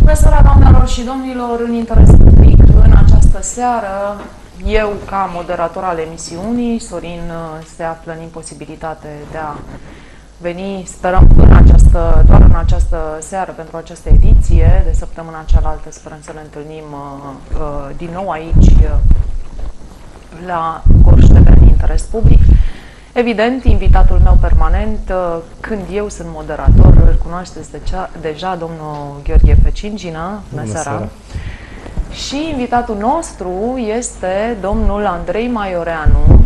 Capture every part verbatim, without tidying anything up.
Bună seara, doamnelor și domnilor, în interes public, în această seară, eu, ca moderator al emisiunii, Sorin se află în imposibilitate de a veni, sperăm, în această, doar în această seară pentru această ediție. De săptămâna cealaltă sperăm să ne întâlnim uh, din nou aici, uh, la Gorj T V, în interes public. Evident, invitatul meu permanent, când eu sunt moderator, îl cunoașteți deja, deja domnul Gheorghe Pecingină. Bună seara! Și invitatul nostru este domnul Andrei Maioreanu.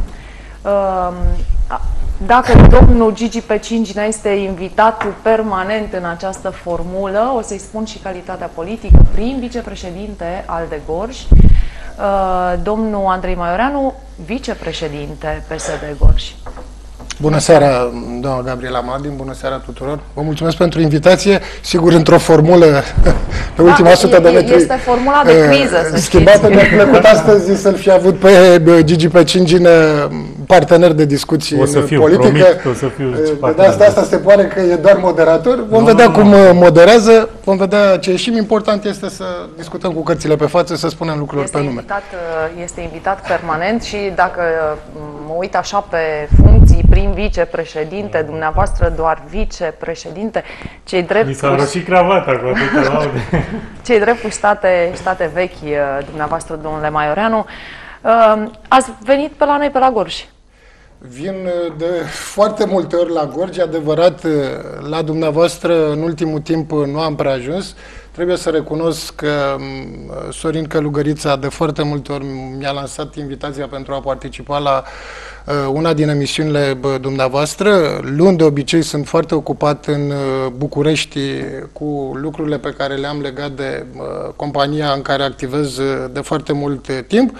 Dacă domnul Gigi Pecingină este invitatul permanent în această formulă, o să-i spun și calitatea politică, prim vicepreședinte al de Gorj, domnul Andrei Maioreanu, vicepreședinte P S D Gorj. Bună seara, doamna Gabriela Madin, bună seara tuturor. Vă mulțumesc pentru invitație, sigur într-o formulă pe ultima da, sută de metri. Este formula de criză, să schimbată. Mi-a plăcut astăzi să-l fi avut pe Gigi Pecingină partener de discuții o să fiu, în politică. Promit, o să fiu de asta, asta se pare că e doar moderator. Vom nu, vedea nu, cum nu. moderează, vom vedea ce ieșim. Important este să discutăm cu cărțile pe față, să spunem lucrurilor este pe nume. Invitat, este invitat permanent și dacă mă uit așa pe funcții, prim vicepreședinte, dumneavoastră doar vicepreședinte, cei drept... Mi s-a roșit cravata cu atâta laude. Cei drept cu state, state vechi, dumneavoastră, domnule Maioreanu, ați venit pe la noi, pe la Gorj. Vin de foarte multe ori la Gorj, e adevărat, la dumneavoastră în ultimul timp nu am prea ajuns. Trebuie să recunosc că Sorin Călugărița de foarte multe ori mi-a lansat invitația pentru a participa la una din emisiunile dumneavoastră. Luni de obicei sunt foarte ocupat în București cu lucrurile pe care le-am legat de compania în care activez de foarte mult timp.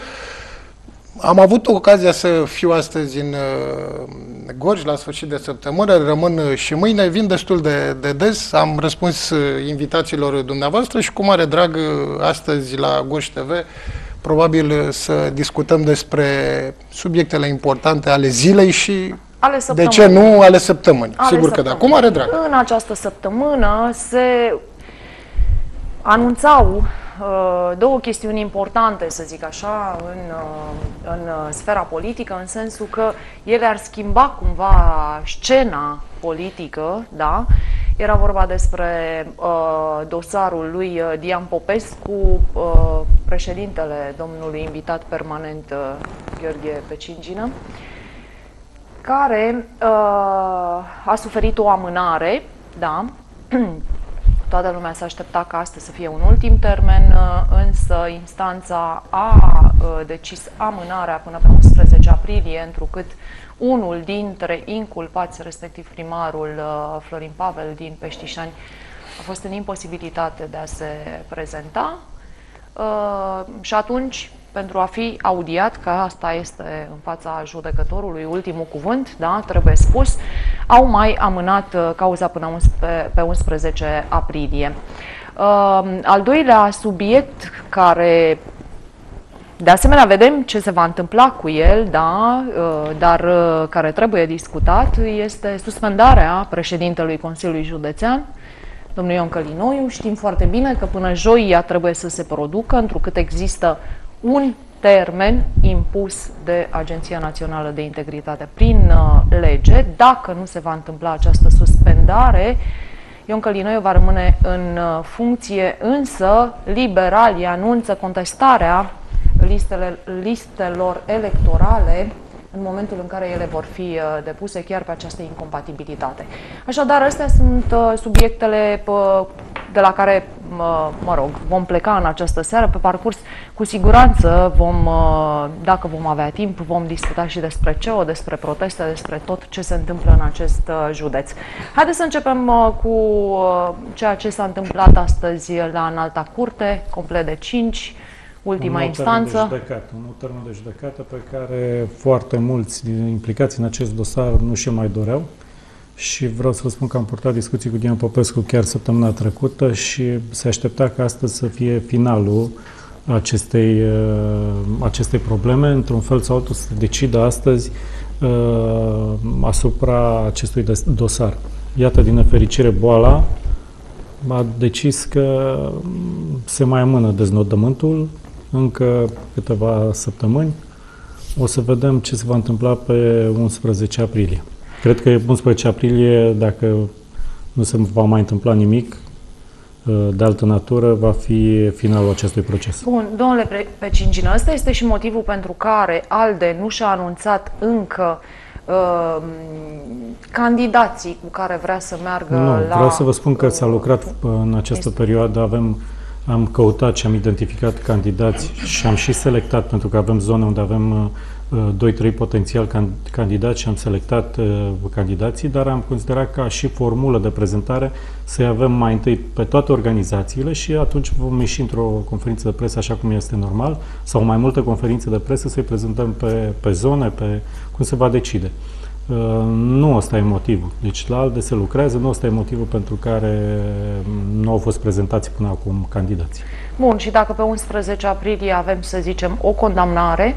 Am avut ocazia să fiu astăzi în Gorj la sfârșit de săptămână, rămân și mâine, vin destul de, de des, am răspuns invitațiilor dumneavoastră și cu mare drag astăzi la Gorj T V probabil să discutăm despre subiectele importante ale zilei și, ale de ce nu, ale săptămânii. Ale Sigur săptămâni. Că da, cu mare drag. În această săptămână se anunțau două chestiuni importante, să zic așa, în, în sfera politică, în sensul că ele ar schimba cumva scena politică, da? Era vorba despre uh, dosarul lui Dian Popescu, uh, președintele domnului invitat permanent uh, Gheorghe Pecingină, care uh, a suferit o amânare, da? Toată lumea se aștepta ca astăzi să fie un ultim termen, însă instanța a decis amânarea până pe unsprezece aprilie, întrucât unul dintre inculpați, respectiv primarul Florin Pavel din Peștișani, a fost în imposibilitate de a se prezenta. Și atunci, pentru a fi audiat, că asta este în fața judecătorului ultimul cuvânt, da, trebuie spus, au mai amânat cauza până pe unsprezece aprilie. Al doilea subiect, care de asemenea vedem ce se va întâmpla cu el, da, dar care trebuie discutat, este suspendarea președintelui Consiliului Județean, domnul Ion Călinoiu. Știm foarte bine că până joi ea trebuie să se producă, întrucât există un termen impus de Agenția Națională de Integritate prin uh, lege. Dacă nu se va întâmpla această suspendare, Ion Călinoiu va rămâne în uh, funcție, însă liberalii anunță contestarea listele, listelor electorale în momentul în care ele vor fi uh, depuse chiar pe această incompatibilitate. Așadar, astea sunt uh, subiectele uh, de la care, uh, mă rog, vom pleca în această seară. Pe parcurs, cu siguranță, vom, uh, dacă vom avea timp, vom discuta și despre C E O, despre proteste, despre tot ce se întâmplă în acest uh, județ. Haideți să începem uh, cu uh, ceea ce s-a întâmplat astăzi la Înalta Curte, complet de cinci. Ultima un instanță. De judecată, un termen de judecată pe care foarte mulți implicați în acest dosar nu și mai doreau. Și vreau să vă spun că am purtat discuții cu Dian Popescu chiar săptămâna trecută și se aștepta ca astăzi să fie finalul acestei, acestei probleme. Într-un fel sau altul să se decidă astăzi asupra acestui dosar. Iată, din nefericire, boala a decis că se mai amână deznodământul încă câteva săptămâni. O să vedem ce se va întâmpla pe unsprezece aprilie. Cred că unsprezece aprilie, dacă nu se va mai întâmpla nimic de altă natură, va fi finalul acestui proces. Bun, domnule Pecingină, ăsta este și motivul pentru care ALDE nu și-a anunțat încă uh, candidații cu care vrea să meargă nu, la... vreau să vă spun că s-a lucrat în această este... perioadă, avem, am căutat și am identificat candidați și am și selectat, pentru că avem zone unde avem doi trei potențial candidați și am selectat uh, candidații, dar am considerat ca și formulă de prezentare să-i avem mai întâi pe toate organizațiile și atunci vom ieși într-o conferință de presă așa cum este normal, sau mai multe conferințe de presă să-i prezentăm pe, pe zone, pe cum se va decide. Uh, nu ăsta e motivul. Deci la ALDE se lucrează, nu ăsta e motivul pentru care nu au fost prezentați până acum candidații. Bun, și dacă pe unsprezece aprilie avem, să zicem, o condamnare,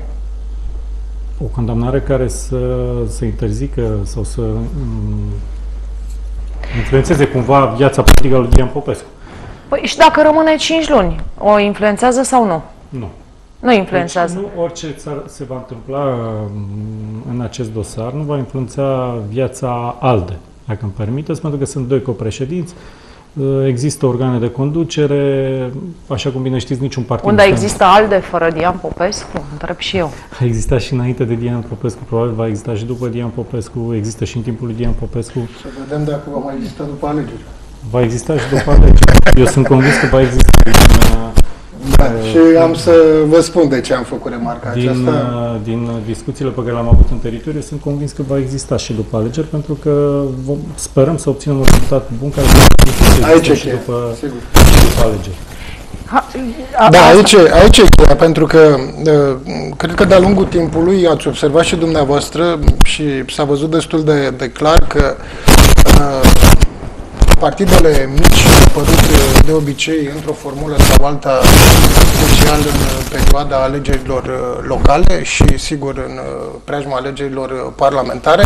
o condamnare care să, să interzică sau să um, influențeze cumva viața politică a lui Dian Popescu. Păi și dacă rămâne cinci luni, o influențează sau nu? Nu. Nu influențează. Deci, nu orice se va întâmpla în acest dosar nu va influența viața ALDE, dacă îmi permiteți, pentru că sunt doi copreședinți, există organe de conducere, așa cum bine știți, niciun partid... Unde există ALDE fără Dian Popescu? Întreb și eu. A existat și înainte de Dian Popescu, probabil va exista și după Dian Popescu, există și în timpul lui Dian Popescu. Să vedem dacă va mai exista după alegeri. Va exista și după alegeri. Eu sunt convins că va exista. Da, uh, și am să vă spun de ce am făcut remarca din, aceasta. Din discuțiile pe care le-am avut în teritoriu, sunt convins că va exista și după alegeri, pentru că vom, sperăm să obținem un rezultat bun care să aici și după, după alegeri. Ha, a, da, aici, aici e cheia, pentru că cred că de-a lungul timpului ați observat și dumneavoastră și s-a văzut destul de, de clar că partidele mici au apărut de obicei într-o formulă sau alta, special în perioada alegerilor locale și, sigur, în preajma alegerilor parlamentare,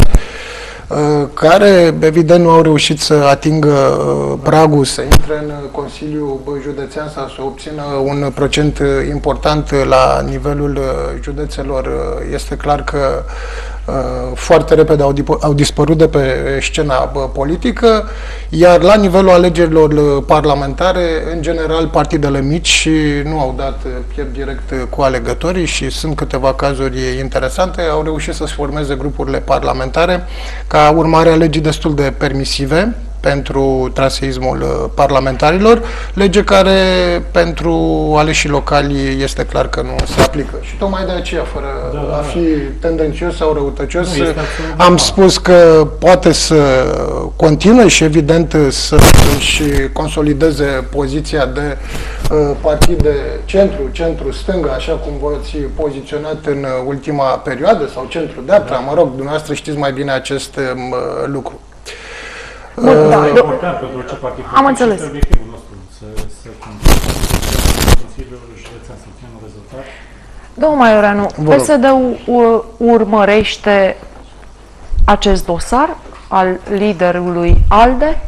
care, evident, nu au reușit să atingă pragul, să intre în Consiliul Județean sau să obțină un procent important la nivelul județelor. Este clar că foarte repede au, au dispărut de pe scena politică, iar la nivelul alegerilor parlamentare, în general, partidele mici nu au dat piept direct cu alegătorii și sunt câteva cazuri interesante, au reușit să-și formeze grupurile parlamentare ca urmare a legii destul de permisive pentru traseismul parlamentarilor, lege care pentru aleșii locali este clar că nu se aplică. Și tocmai de aceea, fără da, da, a fi tendențios sau răutăcios, am da. spus că poate să continue și evident să își consolideze poziția de uh, partid de centru, centru-stânga, așa cum v-ați poziționat în ultima perioadă, sau centru-dreapta, da. mă rog, dumneavoastră știți mai bine acest uh, lucru. Bun, uh, da, important pentru orice partid. Am înțeles. Obiectivul nostru să, să Consiliul Județean să obținem un rezultat. Domnul Maioreanu, P S D-ul urmărește acest dosar al liderului ALDE?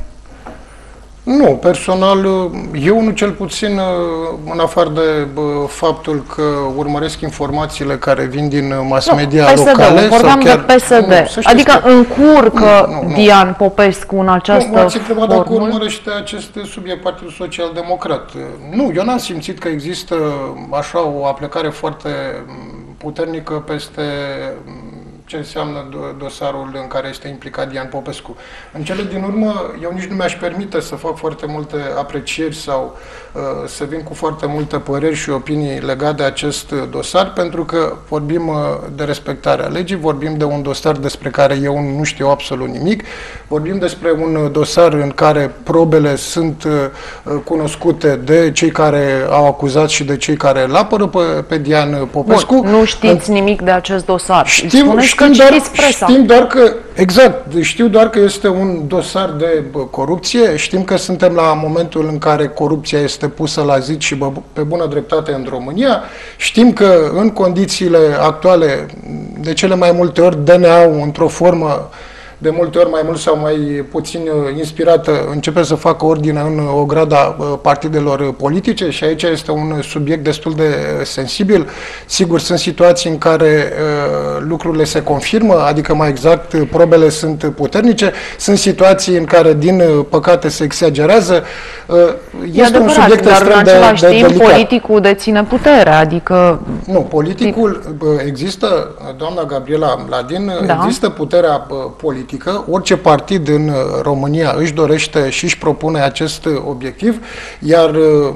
Nu, personal, eu nu cel puțin, în afară de faptul că urmăresc informațiile care vin din mass media nu, locale. Vorbeam chiar, de P S D, nu, adică că, încurcă nu, nu, nu. Dian Popescu în această formă. Nu, m-ați întrebat dacă formul. urmărește acest subiect Partidul Social Democrat. Nu, eu n-am simțit că există așa o aplecare foarte puternică peste ce înseamnă dosarul în care este implicat Dian Popescu. În cele din urmă, eu nici nu mi-aș permite să fac foarte multe aprecieri sau uh, să vin cu foarte multe păreri și opinii legate de acest dosar, pentru că vorbim uh, de respectarea legii, vorbim de un dosar despre care eu nu știu absolut nimic, vorbim despre un dosar în care probele sunt uh, cunoscute de cei care au acuzat și de cei care îl apără pe, pe Dian Popescu. Bun, nu știți uh, nimic de acest dosar. Știm, știm, doar, știm doar că, exact, știu doar că este un dosar de corupție, știm că suntem la momentul în care corupția este pusă la zid și pe bună dreptate în România, știm că în condițiile actuale, de cele mai multe ori, D N A-ul într-o formă de multe ori mai mult sau mai puțin inspirată, începe să facă ordine în ograda partidelor politice și aici este un subiect destul de sensibil. Sigur, sunt situații în care lucrurile se confirmă, adică mai exact probele sunt puternice, sunt situații în care din păcate se exagerează. Este adevărat, un subiect dar extrem în același de, de timp delicat. politicul deține puterea, adică... Nu, politicul există, doamna Gabriela Mladin, da. există puterea politică, orice partid în România își dorește și își propune acest obiectiv, iar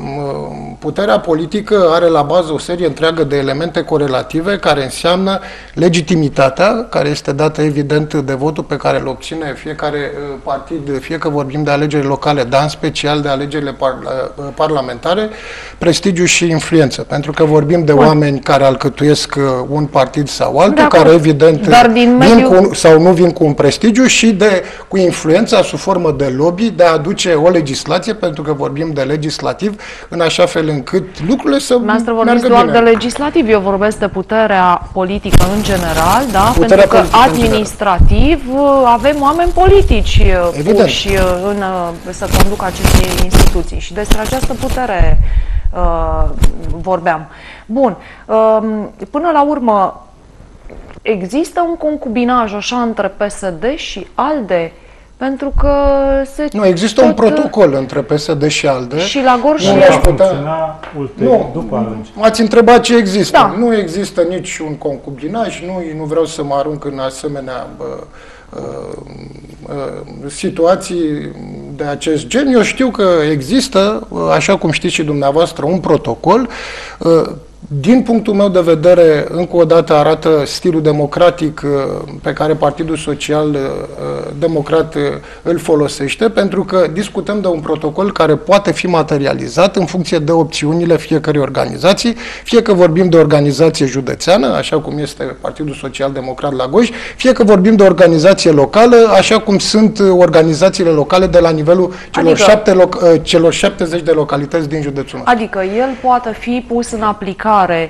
puterea politică are la bază o serie întreagă de elemente corelative care înseamnă legitimitatea, care este dată evident de votul pe care îl obține fiecare partid, fie că vorbim de alegeri locale, dar în special de alegerile par parlamentare, prestigiu și influență, pentru că vorbim de Bun. oameni care alcătuiesc un partid sau altul, care evident Dar din vin mediu... cu, sau nu vin cu un prestigiu și de, cu influența sub formă de lobby de a aduce o legislație, pentru că vorbim de legislativ, în așa fel încât lucrurile să Noastră meargă vorbiți doar bine. de legislativ, eu vorbesc de puterea politică în general, da? Puterea Pentru că administrativ avem oameni politici Evident. puși în, să conducă aceste instituții și despre această putere uh, vorbeam. Bun, uh, până la urmă există un concubinaj așa între P S D și ALDE? Pentru că se Nu, există tot... un protocol între P S D și ALDE. Și la Gorj și... Nu va putea... funcționa ulterior, nu, după alegeri. m-ați întrebat ce există. Da. Nu există nici un concubinaj, nu, nu vreau să mă arunc în asemenea bă, uh, uh, situații de acest gen. Eu știu că există, așa cum știți și dumneavoastră, un protocol. Uh, Din punctul meu de vedere, încă o dată arată stilul democratic pe care Partidul Social Democrat îl folosește, pentru că discutăm de un protocol care poate fi materializat în funcție de opțiunile fiecărei organizații, fie că vorbim de organizație județeană, așa cum este Partidul Social Democrat la Gorj, fie că vorbim de organizație locală, așa cum sunt organizațiile locale de la nivelul celor, adică, șapte loc- celor șaptezeci de localități din județul nostru. Adică el poate fi pus în aplicare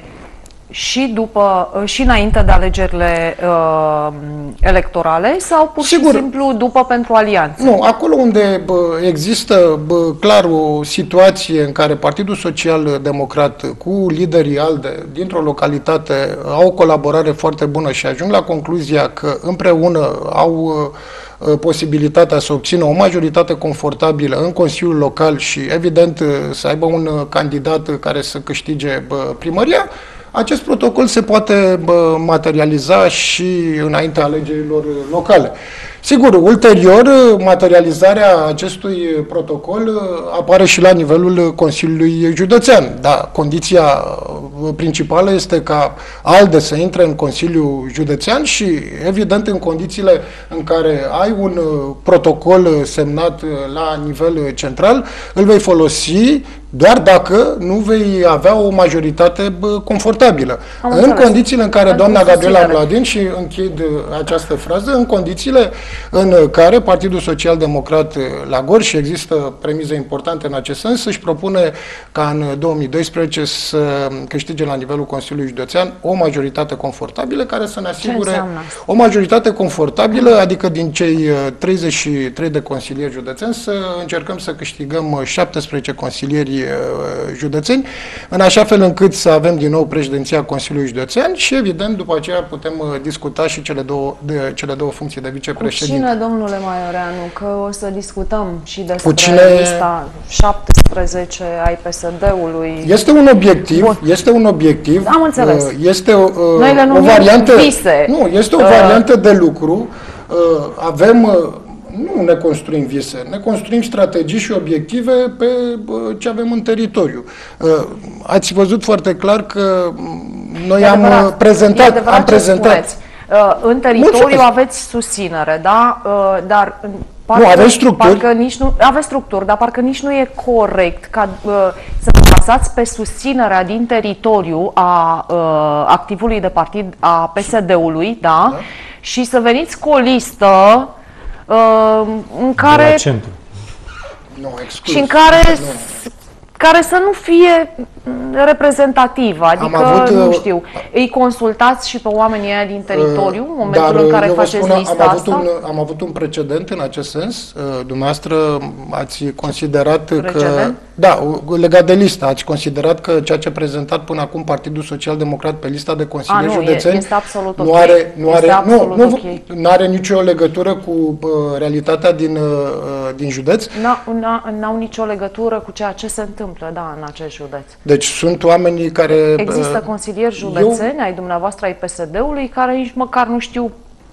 și după și înainte de alegerile uh, electorale sau pur Sigur. și simplu după pentru alianță? Nu, acolo unde bă, există bă, clar o situație în care Partidul Social Democrat cu liderii ALDE dintr-o localitate au o colaborare foarte bună și ajung la concluzia că împreună au posibilitatea să obțină o majoritate confortabilă în Consiliul Local și, evident, să aibă un candidat care să câștige bă, primăria, acest protocol se poate bă, materializa și înaintea alegerilor locale. Sigur, ulterior, materializarea acestui protocol apare și la nivelul Consiliului Județean. Da, condiția principală este ca ALDE să intre în Consiliul Județean și, evident, în condițiile în care ai un protocol semnat la nivel central, îl vei folosi doar dacă nu vei avea o majoritate confortabilă. Am în înțeles. condițiile în care Pentru doamna Gabriela susținere. Mladin, și închid această frază, în condițiile în care Partidul Social Democrat la Gorj, și există premize importante în acest sens, își propune ca în două mii doisprezece să câștige la nivelul Consiliului Județean o majoritate confortabilă care să ne asigure înseamnă asta? o majoritate confortabilă, adică din cei treizeci și trei de consilieri județeni să încercăm să câștigăm șaptesprezece consilieri județeni, în așa fel încât să avem din nou președinția Consiliului Județean și, evident, după aceea putem discuta și cele două, de, cele două funcții de vicepreședinte. Cu cine, domnule Maioreanu, că o să discutăm și despre Cu cine... lista șaptesprezece ai P S D-ului. Este un obiectiv, Bun. este un obiectiv. Am înțeles. Este o, Noi le o numim variantă, vise. nu, este o Uh. variantă de lucru. Avem, nu ne construim vise, ne construim strategii și obiective pe ce avem în teritoriu. Ați văzut foarte clar că noi am adevărat, prezentat, e adevărat am ce prezentat. spuneți. Uh, în teritoriu Mulțumesc. aveți susținere, da? Uh, dar parcă, Nu, aveți structuri. Parcă nici nu, aveți structuri, dar parcă nici nu e corect ca uh, să vă bazați pe susținerea din teritoriu a uh, activului de partid a P S D-ului, da? da? Și să veniți cu o listă uh, în De la care centru. Nu, exclus. și în care, Nu. care să nu fie reprezentativă, adică, avut, nu știu, îi consultați și pe oamenii aia din teritoriu, în momentul dar în care eu vă faceți spun, lista am avut asta? Un, am avut un precedent în acest sens. Dumneavoastră ați considerat Precedent? că... Da, legat de listă, ați considerat că ceea ce a prezentat până acum Partidul Social Democrat pe lista de consilieri A, nu, județeni este absolut nu ok. are, nu Este are, nu, absolut nu, ok. nu are nicio legătură cu uh, realitatea din, uh, din județ. N-au nicio legătură cu ceea ce se întâmplă, da, în acest județ. Deci sunt oamenii care... Există consilieri județeni ai dumneavoastră, ai P S D-ului, care nici măcar nu știu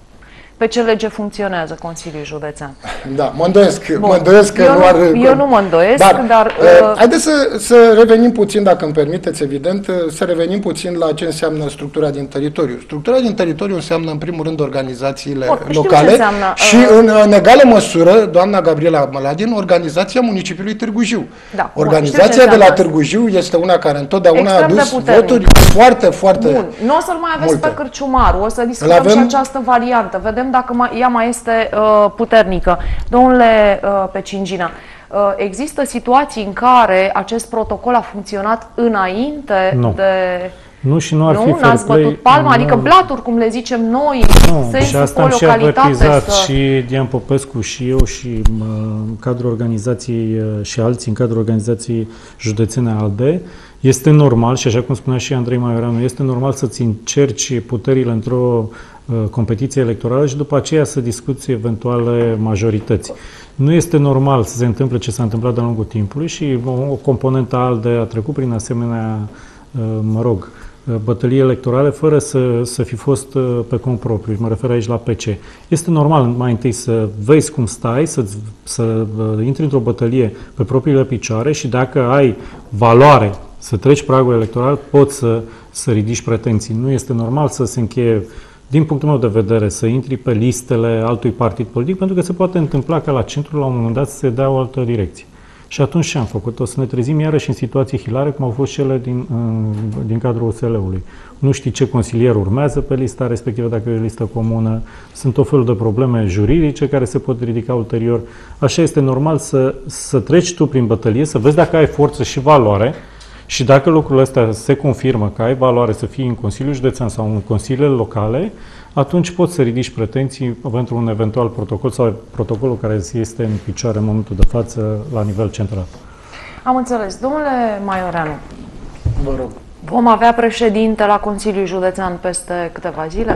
pe ce lege funcționează Consiliul Județean. Da, mă îndoiesc, Bun. mă îndoiesc că eu nu are... Eu nu mă îndoiesc, dar... dar uh, haideți să, să revenim puțin, dacă îmi permiteți, evident, să revenim puțin la ce înseamnă structura din teritoriu. Structura din teritoriu înseamnă, în primul rând, organizațiile Bun, locale înseamnă, și, uh, în, în egală măsură, doamna Gabriela Măladin, organizația municipiului Târgu Jiu. Da, Organizația bun, de la Târgu Jiu este una care întotdeauna Extrem a adus voturi foarte, foarte Bun, nu o să-l mai aveți multe. pe Cârciumaru, o să discutăm avem... și această variantă. Vedem dacă mai, ea mai este uh, puternică. Domnule uh, Pecingina, uh, există situații în care acest protocol a funcționat înainte Nu. de... Nu, și nu ar nu? fi fair N-ați play. bătut palma? Nu. Adică blaturi, cum le zicem noi, Nu, și sensul asta pe am și localitate avertizat să... și Dian Popescu și eu și mă, în cadrul organizației uh, și alții în cadrul organizației județene ALDE. Este normal, și așa cum spunea și Andrei Maioreanu, este normal să-ți încerci puterile într-o uh, competiție electorală și după aceea să discuți eventuale majorități. Nu este normal să se întâmple ce s-a întâmplat de-a lungul timpului și o, o componentă ALDE a trecut prin asemenea, uh, mă rog, bătălii electorale fără să, să fi fost pe cont propriu. Mă refer aici la P C. Este normal mai întâi să vezi cum stai, să, să intri într-o bătălie pe propriile picioare și dacă ai valoare să treci pragul electoral, poți să, să ridici pretenții. Nu este normal să se încheie, din punctul meu de vedere, să intri pe listele altui partid politic, pentru că se poate întâmpla ca la centru, la un moment dat, să se dea o altă direcție. Și atunci ce am făcut? O să ne trezim iarăși în situații hilare, cum au fost cele din, din cadrul U S L-ului. Nu știi ce consilier urmează pe lista respectivă, dacă e o listă comună. Sunt o fel de probleme juridice care se pot ridica ulterior. Așa este normal să, să treci tu prin bătălie, să vezi dacă ai forță și valoare și dacă lucrurile astea se confirmă că ai valoare să fii în Consiliul Județean sau în consiliile locale, atunci poți să ridici pretenții pentru un eventual protocol sau protocolul care este în picioare în momentul de față la nivel central. Am înțeles. Domnule Maioreanu, Vă rog. vom avea președinte la Consiliul Județean peste câteva zile?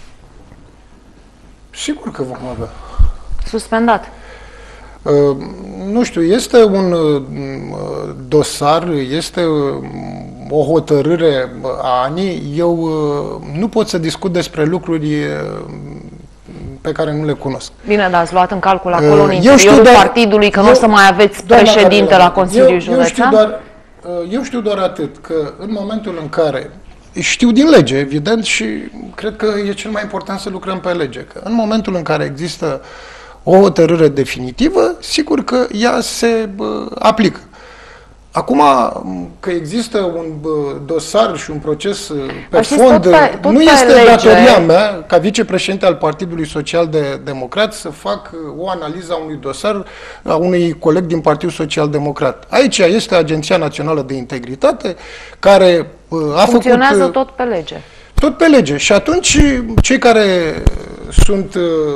Sigur că vom avea. Suspendat. Uh, nu știu, este un uh, dosar, este uh, o hotărâre a ANI. Eu uh, nu pot să discut despre lucruri uh, pe care nu le cunosc. Bine, dar ați luat în calcul acolo în eu interiorul știu doar, partidului că eu, nu o să mai aveți președinte la Consiliul eu, Județean? Eu știu, doar, eu știu doar atât, că în momentul în care, știu din lege, evident, și cred că e cel mai important să lucrăm pe lege, că în momentul în care există o hotărâre definitivă, sigur că ea se bă, aplică. Acum, că există un bă, dosar și un proces pe Știți, fond, tot pe, tot nu pe este lege... datoria mea, ca vicepreședinte al Partidului Social de Democrat, să fac o analiză a unui dosar a unui coleg din Partidul Social Democrat. Aici este Agenția Națională de Integritate, care a Funcționează făcut... tot pe lege. Tot pe lege. Și atunci, cei care sunt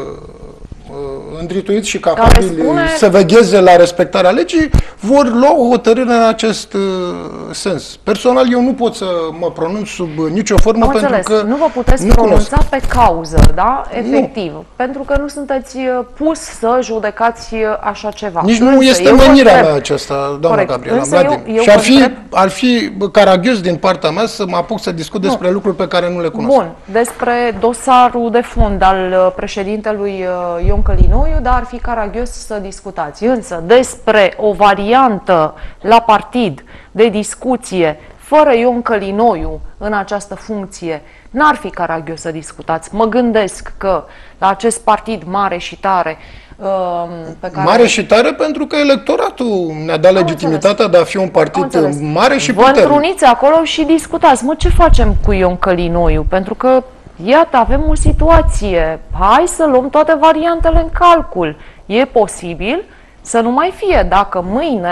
îndrituiți și capabili spune... să vegheze la respectarea legii, vor lua o hotărâre în acest uh, sens. Personal, eu nu pot să mă pronunț sub nicio formă, Am pentru înțeles. că nu vă puteți nu pronunța cunosc. pe cauză, da? Efectiv. Nu. Pentru că nu sunteți pus să judecați așa ceva. Nici Însă, nu este menirea mea aceasta, doamna Corect. Gabriela Însă Măladin. eu- eu Și ar vă fi, întreb- ar fi caragios din partea mea să mă apuc să discut despre lucruri pe care nu le cunosc. Bun, despre dosarul de fond al președintelui Ion Călinoiu, dar ar fi caragios să discutați. Însă, despre o variantă la partid de discuție fără Ion Călinoiu în această funcție, n-ar fi caragios să discutați. Mă gândesc că la acest partid mare și tare pe care... Mare și tare pentru că electoratul ne-a dat legitimitatea de a fi un partid mare și Vă puternic. întruniți acolo și discutați. Mă, ce facem cu Ion Călinoiu? Pentru că, iată, avem o situație. Hai să luăm toate variantele în calcul. E posibil să nu mai fie. Dacă mâine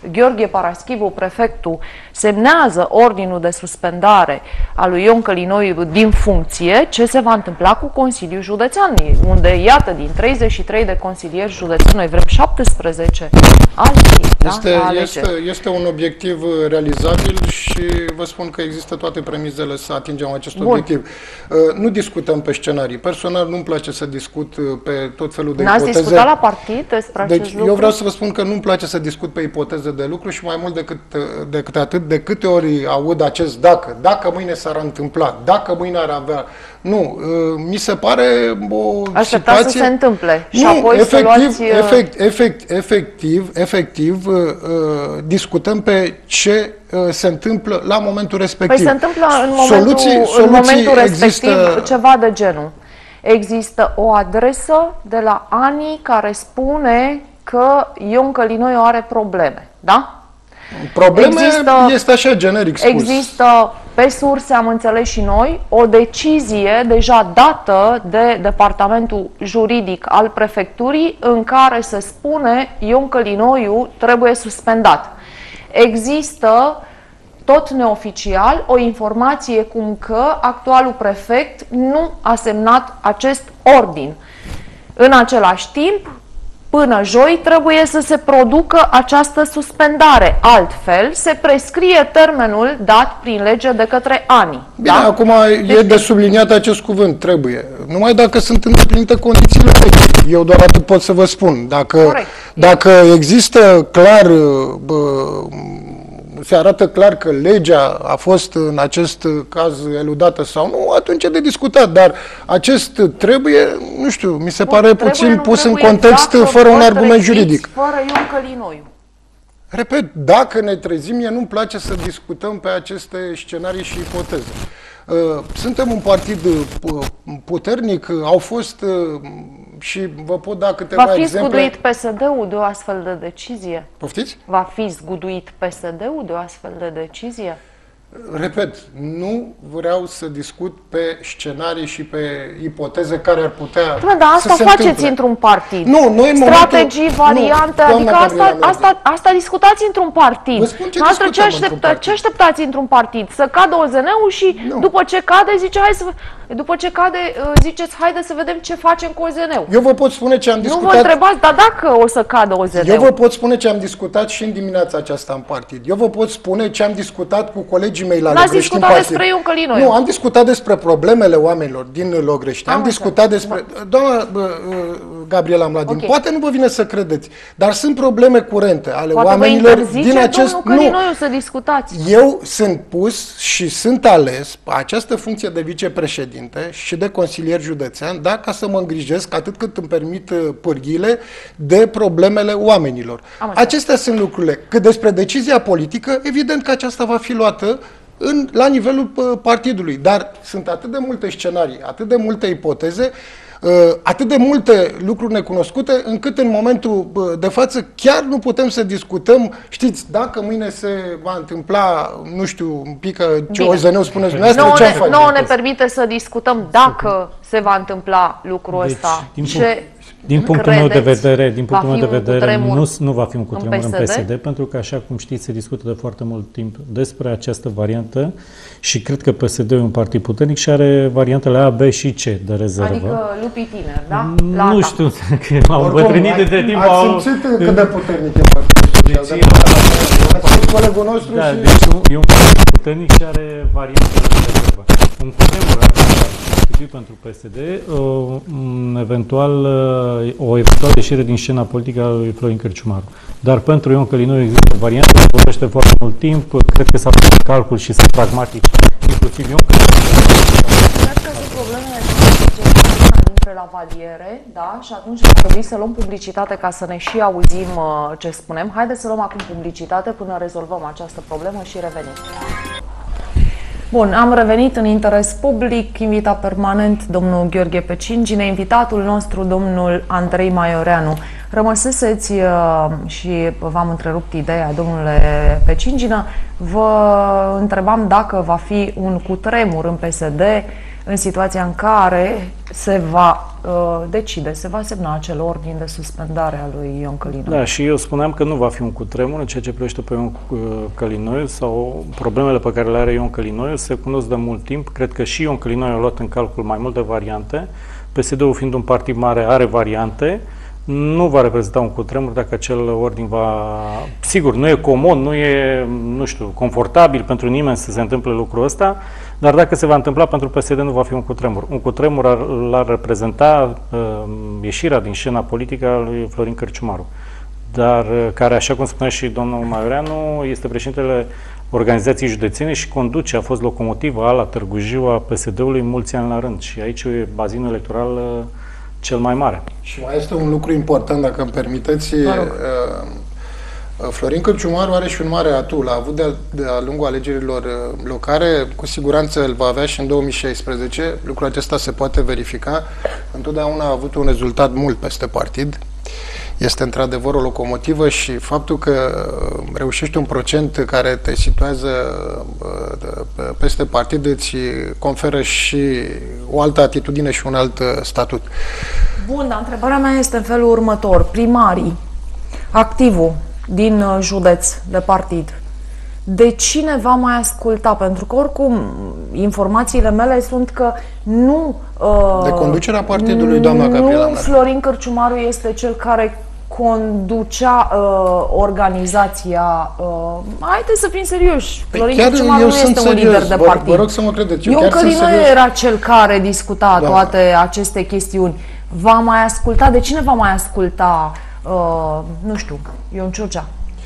Gheorghe Paraschivu, prefectul, semnează ordinul de suspendare a lui Ion Călinoiu din funcție, ce se va întâmpla cu Consiliul Județean, unde, iată, din treizeci și trei de consilieri județeni, noi vrem șaptesprezece alții. Este, da, este, este un obiectiv realizabil și vă spun că există toate premizele să atingem acest Bun. obiectiv. Nu discutăm pe scenarii. Personal nu-mi place să discut pe tot felul de N-ați ipoteze. N-ați discutat la partid despre deci, acest lucru? Eu vreau să vă spun că nu-mi place să discut pe ipoteze de lucru și mai mult decât, decât atât, de câte ori aud acest dacă, dacă mâine s-ar întâmpla, dacă mâine ar avea... Nu, mi se pare o Așteptați situație... să se întâmple și nu, apoi efectiv, să luați... efect, efect, efectiv, efectiv, uh, discutăm pe ce uh, se întâmplă la momentul respectiv. Păi se întâmplă în momentul, soluții, în soluții momentul respectiv există... ceva de genul. Există o adresă de la Ani care spune că Ion Călinoiu are probleme, da? Probleme există, este așa generic spus. Există, pe surse am înțeles și noi, o decizie deja dată de Departamentul Juridic al Prefecturii în care se spune Ion Călinoiu trebuie suspendat. Există, tot neoficial, o informație cum că actualul prefect nu a semnat acest ordin. În același timp, până joi trebuie să se producă această suspendare. Altfel, se prescrie termenul dat prin lege de către Ani. Bine, da? acum deci, e de subliniat acest cuvânt, trebuie. Numai dacă sunt îndeplinite condițiile vechi. Eu doar atât pot să vă spun. Dacă, Corect. dacă există clar, bă, se arată clar că legea a fost în acest caz eludată sau nu, atunci e de discutat. Dar acest trebuie, nu știu, mi se Bun, pare trebuie, puțin nu pus în trebuie, context dacă fără un vă argument treziți juridic. Fără Ion Călinoiu. Repet, dacă ne trezim, mie nu-mi place să discutăm pe aceste scenarii și ipoteze. Suntem un partid puternic, au fost și vă pot da câteva Va fi exemple. zguduit P S D-ul de o astfel de decizie? Poftiți? Va fi zguduit P S D-ul de o astfel de decizie? Repet, nu vreau să discut pe scenarii și pe ipoteze care ar putea Doamne, dar asta să se faceți întâmple. într-un partid. Nu, noi în strategii, momentul... variante, nu, adică asta, asta, asta discutați într-un partid. Vă spun ce Noastră, discutăm ce, aștept, într-un partid. ce așteptați într-un partid? Să cadă O Z N-ul și Nu. după ce cade, zice, hai să, după ce cade, ziceți, haide să vedem ce facem cu O Z N-ul. Eu vă pot spune ce am Nu discutat... vă întrebați, dar dacă o să cadă O Z N-ul? Eu vă pot spune ce am discutat și în dimineața aceasta în partid. Eu vă pot spune ce am discutat cu colegii mei la N-ați Logrești în discutat partid. despre Ion Călinoiu. Nu, am discutat despre problemele oamenilor din Logrești. Am, Am discutat despre... Doamna bă, Gabriela Mladin, Ok. poate nu vă vine să credeți, dar sunt probleme curente ale Poate oamenilor vă interzice din acest... domnul Călinoiu să discutați. Eu sunt pus și sunt ales pe această funcție de vicepreședinte și de consilier județean, da, ca să mă îngrijesc atât cât îmi permit uh, pârghiile de problemele oamenilor. Acestea sunt lucrurile. Cât despre decizia politică, evident că aceasta va fi luată în, la nivelul uh, partidului, dar sunt atât de multe scenarii, atât de multe ipoteze, uh, atât de multe lucruri necunoscute, încât în momentul uh, de față chiar nu putem să discutăm, știți, dacă mâine se va întâmpla, nu știu, un pic ce O Z N-ul spuneți dumneavoastră, Nouă ce am ne, face? nouă ne permite să discutăm dacă se va întâmpla lucrul Deci, ăsta. din Ce punct- Din punctul meu de credeți? vedere, din punctul Va meu fi de un vedere cutremur nu, nu va fi un cutremur în P S D? P S D, pentru că, așa cum știți, se discută de foarte mult timp despre această variantă și cred că P S D e un partid puternic și are variantele A, B și C de rezervă. Adică lupii tineri, da? La Nu atac. știu, că au îmbătrânit între timp. Ați Au... simțit cât de puternic e partidul Deci, social. Ați fost colegul nostru Da, și... deci e un partid puternic și are variantele de rezervă. Un cutremur ar fi pentru P S D, uh, un eventual, uh, o eventuală ieșire din scena politică a lui Florin Cârciumaru. Dar pentru Ion Călinoiu există variante, se vorbește foarte mult timp, cred că s-a făcut calcul și sunt pragmatici, inclusiv Ion Călinoiu. Cred că sunt problemele dintre la valiere, da? Și atunci va trebui să luăm publicitate ca să ne și auzim uh, ce spunem. Haideți să luăm acum publicitate până rezolvăm această problemă și revenim. Bun, am revenit în interes public, invitat permanent domnul Gheorghe Pecingine, invitatul nostru domnul Andrei Maioreanu. Rămăseseți uh, și v-am întrerupt ideea, domnule Pecingină, vă întrebam dacă va fi un cutremur în P S D în situația în care se va uh, decide, se va semna acel ordin de suspendare a lui Ion Călinoiu. Da, și eu spuneam că nu va fi un cutremur în ceea ce privește pe Ion Călinoiu sau problemele pe care le are Ion Călinoiu se cunosc de mult timp. Cred că și Ion Călinoiu a luat în calcul mai multe variante. P S D-ul fiind un partid mare are variante. Nu va reprezenta un cutremur dacă acel ordin va... Sigur, nu e comod, nu e, nu știu, confortabil pentru nimeni să se întâmple lucrul ăsta, dar dacă se va întâmpla pentru P S D nu va fi un cutremur. Un cutremur ar, ar reprezenta uh, ieșirea din scena politică a lui Florin Cărciumaru, dar uh, care, așa cum spunea și domnul Maioreanu, este președintele organizației județene și conduce, a fost locomotiva a la Târgu Jiu a P S D-ului mulți ani la rând și aici e bazinul electoral uh, cel mai mare. Și mai este un lucru important, dacă îmi permiteți. Florin Cărciumaru are și un mare atu. L-a avut de-a, de-a lungul alegerilor locale, cu siguranță îl va avea și în două mii șaisprezece. Lucrul acesta se poate verifica. Întotdeauna a avut un rezultat mult peste partid. Este într-adevăr o locomotivă și faptul că reușești un procent care te situează peste partid îți conferă și o altă atitudine și un alt statut. Bun, dar întrebarea mea este în felul următor. Primarii, activul din județ de partid, de cine va mai asculta? Pentru că oricum informațiile mele sunt că nu... De conducerea partidului, doamna Gabriela Nu Florin Cărciumaru este cel care conducea uh, organizația. Uh, haideți să fim serioși. Florin Cărciumaru nu este un lider de partid. Vă rog să mă credeți. Ion Călinoiu era cel care discuta da. toate aceste chestiuni. Va mai asculta? De cine va mai asculta? Uh, nu știu, Ion Ciurcea.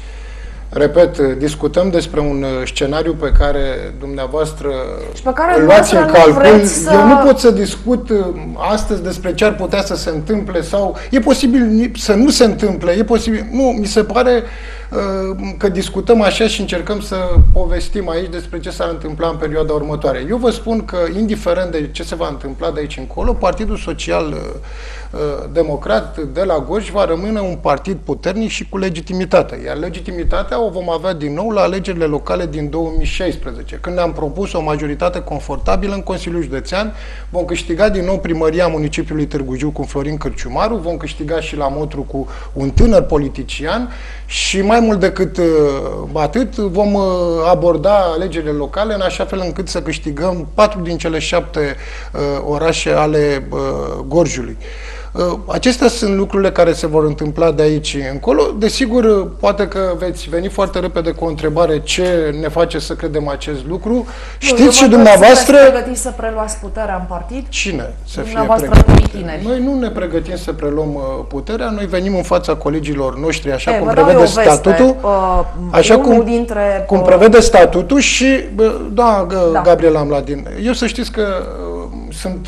Repet, discutăm despre un scenariu pe care dumneavoastră și pe care îl luați în calcul. Să... Eu nu pot să discut astăzi despre ce ar putea să se întâmple sau e posibil să nu se întâmple, e posibil... Nu, mi se pare uh, că discutăm așa și încercăm să povestim aici despre ce s-ar întâmpla în perioada următoare. Eu vă spun că, indiferent de ce se va întâmpla de aici încolo, Partidul Social uh, Democrat de la Gorj va rămâne un partid puternic și cu legitimitate. Iar legitimitatea o vom avea din nou la alegerile locale din două mii șaisprezece, când ne-am propus o majoritate confortabilă în Consiliul Județean. Vom câștiga din nou primăria municipiului Târgu Jiu cu Florin Cărciumaru, vom câștiga și la Motru cu un tânăr politician și mai mult decât atât vom aborda alegerile locale în așa fel încât să câștigăm patru din cele șapte uh, orașe ale uh, Gorjului. Acestea sunt lucrurile care se vor întâmpla de aici încolo. Desigur, poate că veți veni foarte repede cu o întrebare ce ne face să credem acest lucru. Nu, știți și dumneavoastră... Sunteți pregătiți să preluați puterea în partid? Cine să fie pregătit? Noi nu ne pregătim să preluăm puterea, noi venim în fața colegilor noștri, așa e, cum prevede statutul, uh, așa cum, dintre, cum uh, prevede statutul și, da, da. Gabriela Mladin, eu să știți că sunt,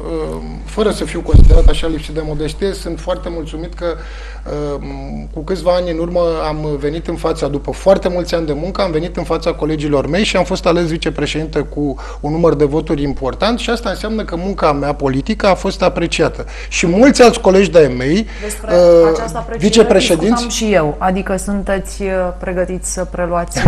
fără să fiu considerat așa lipsit de modestie, sunt foarte mulțumit că cu câțiva ani în urmă am venit în fața, după foarte mulți ani de muncă, am venit în fața colegilor mei și am fost ales vicepreședinte cu un număr de voturi important și asta înseamnă că munca mea politică a fost apreciată. Și mulți alți colegi de-ai mei, despre această vicepreședinți... discutam și eu, adică sunteți pregătiți să preluați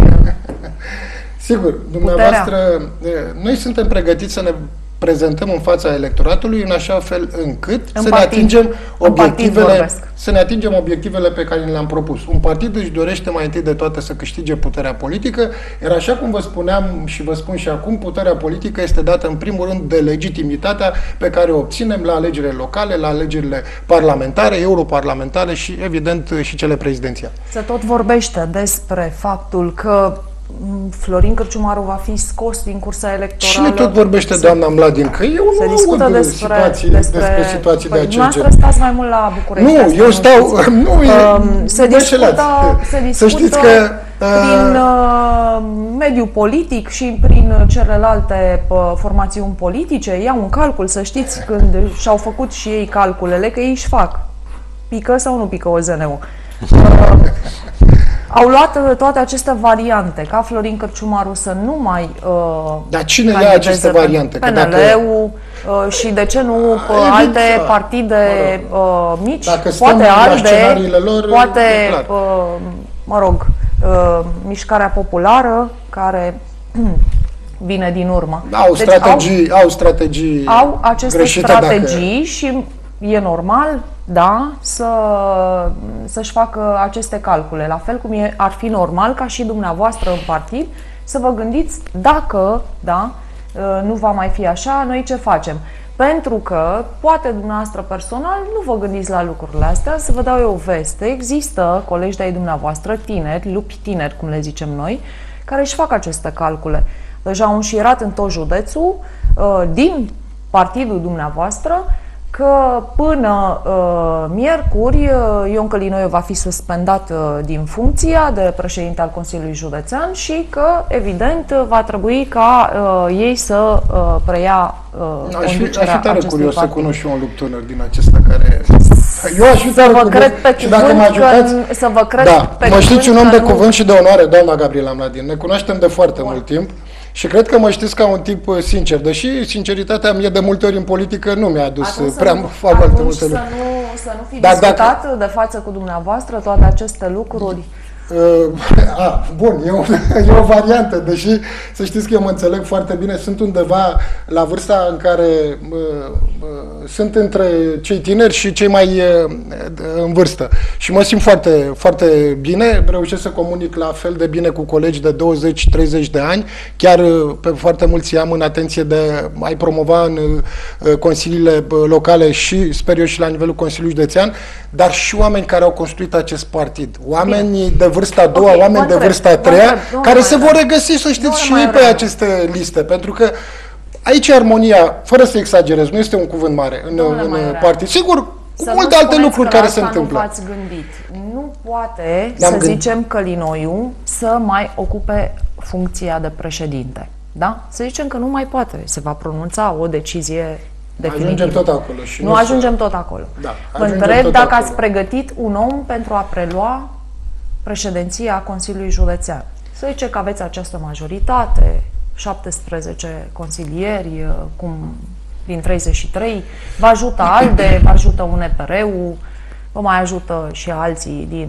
Sigur, dumneavoastră, noi suntem pregătiți să ne prezentăm în fața electoratului în așa fel încât în să, partid, ne atingem obiectivele, să ne atingem obiectivele pe care le-am propus. Un partid își dorește mai întâi de toate să câștige puterea politică, iar așa cum vă spuneam și vă spun și acum, puterea politică este dată în primul rând de legitimitatea pe care o obținem la alegerile locale, la alegerile parlamentare, europarlamentare și evident și cele prezidențiale. Se tot vorbește despre faptul că Florin Cărciumaru va fi scos din cursa electorală. Cine tot vorbește, se, doamna Mladin? Că eu se nu discută aud despre, situații, despre, despre situații păi, de acest gen. Nu stați mai mult la București. Nu, eu stau... Nu, um, se, discută, se discută să știți că, prin uh, mediul politic și prin celelalte uh, formațiuni politice. Iau un calcul, să știți, când și-au făcut și ei calculele, că ei își fac. Pică sau nu pică O Z N-ul? Uh, Au luat toate aceste variante, ca Florin Cărciumaru să nu mai uh, Dar cine ia aceste variante? P N L-ul uh, și de ce nu uh, alte partide uh, mici, dacă poate ALDE, lor, poate, uh, mă rog, uh, Mișcarea Populară, care vine din urmă. Au deci strategii, au, au strategii Au aceste strategii dacă... și e normal, da, să, să-și facă aceste calcule. La fel cum e, ar fi normal ca și dumneavoastră în partid să vă gândiți dacă, da, nu va mai fi așa, noi ce facem. Pentru că, poate dumneavoastră personal, nu vă gândiți la lucrurile astea. Să vă dau eu o veste. Există colegi de-ai dumneavoastră, tineri, lupi tineri, cum le zicem noi, care își fac aceste calcule. Deja au înșirat în tot județul, din partidul dumneavoastră, că până uh, miercuri uh, Ion Călinoiu va fi suspendat uh, din funcția de președinte al Consiliului Județean și că, evident, uh, va trebui ca uh, ei să uh, preia uh, aș fi, aș fi tare curios partid. să cunosc și un lup tânăr din acesta care... Eu aș fi să tare vă curios. cred pe și dacă cuvânt mă ajutați... că, să vă cred da, pe mă știți un om de nu... cuvânt și de onoare, doamna Gabriela Mladin. Ne cunoaștem de foarte Bun. mult timp. Și cred că mă știți ca un tip sincer, deși sinceritatea mie de multe ori în politică nu mi-a adus atunci prea nu, foarte multe lucruri. Să nu, să nu fi Dar discutat dacă... de față cu dumneavoastră toate aceste lucruri? Uh, a, bun, e o, e o variantă, deși să știți că eu mă înțeleg foarte bine, sunt undeva la vârsta în care uh, uh, sunt între cei tineri și cei mai uh, în vârstă și mă simt foarte, foarte bine, reușesc să comunic la fel de bine cu colegi de douăzeci treizeci de ani, chiar uh, pe foarte mulți am în atenție de a-i promova în uh, consiliile locale și sper eu și la nivelul Consiliului Județean, dar și oameni care au construit acest partid, oameni bine. de vârsta a doua, okay, oameni de vârsta a treia, care se vor regăsi, să știți, și ei pe aceste liste. Pentru că aici armonia, fără să exagerez, nu este un cuvânt mare în, în partid. Sigur, cu multe alte lucruri care se întâmplă. Nu v-ați gândit. Nu poate, să gândit. zicem, Călinoiu să mai ocupe funcția de președinte. Da? Să zicem că nu mai poate. Se va pronunța o decizie definitivă. Ajungem tot acolo. Și nu, nu ajungem să... tot acolo. Da, vă întreb dacă acolo. ați pregătit un om pentru a prelua președinția Consiliului Județean. Să zice că aveți această majoritate, șaptesprezece consilieri, cum din treizeci și trei, vă ajută ALDE, vă ajută U N P R-ul, vă mai ajută și alții din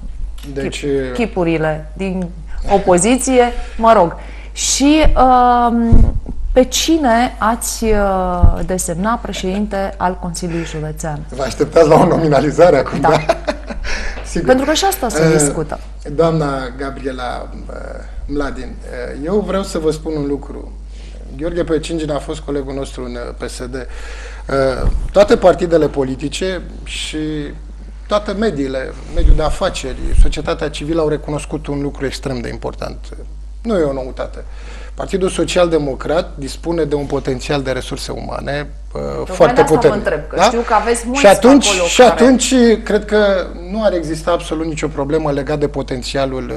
deci, chip, chipurile, din opoziție, mă rog. Și uh, pe cine ați uh, desemna președinte al Consiliului Județean? Vă așteptați la o nominalizare acum, da? da? Sigur. Pentru că și asta se uh, discută. Doamna Gabriela uh, Mladin, uh, eu vreau să vă spun un lucru. Gheorghe Pecingin a fost colegul nostru în P S D. Uh, toate partidele politice și toate mediile, mediul de afaceri, societatea civilă au recunoscut un lucru extrem de important. Nu e o noutate. Partidul Social-Democrat dispune de un potențial de resurse umane uh, foarte puternic. Mă întreb, că da? știu că aveți mulți și atunci, acolo și care... atunci cred că nu ar exista absolut nicio problemă legat de potențialul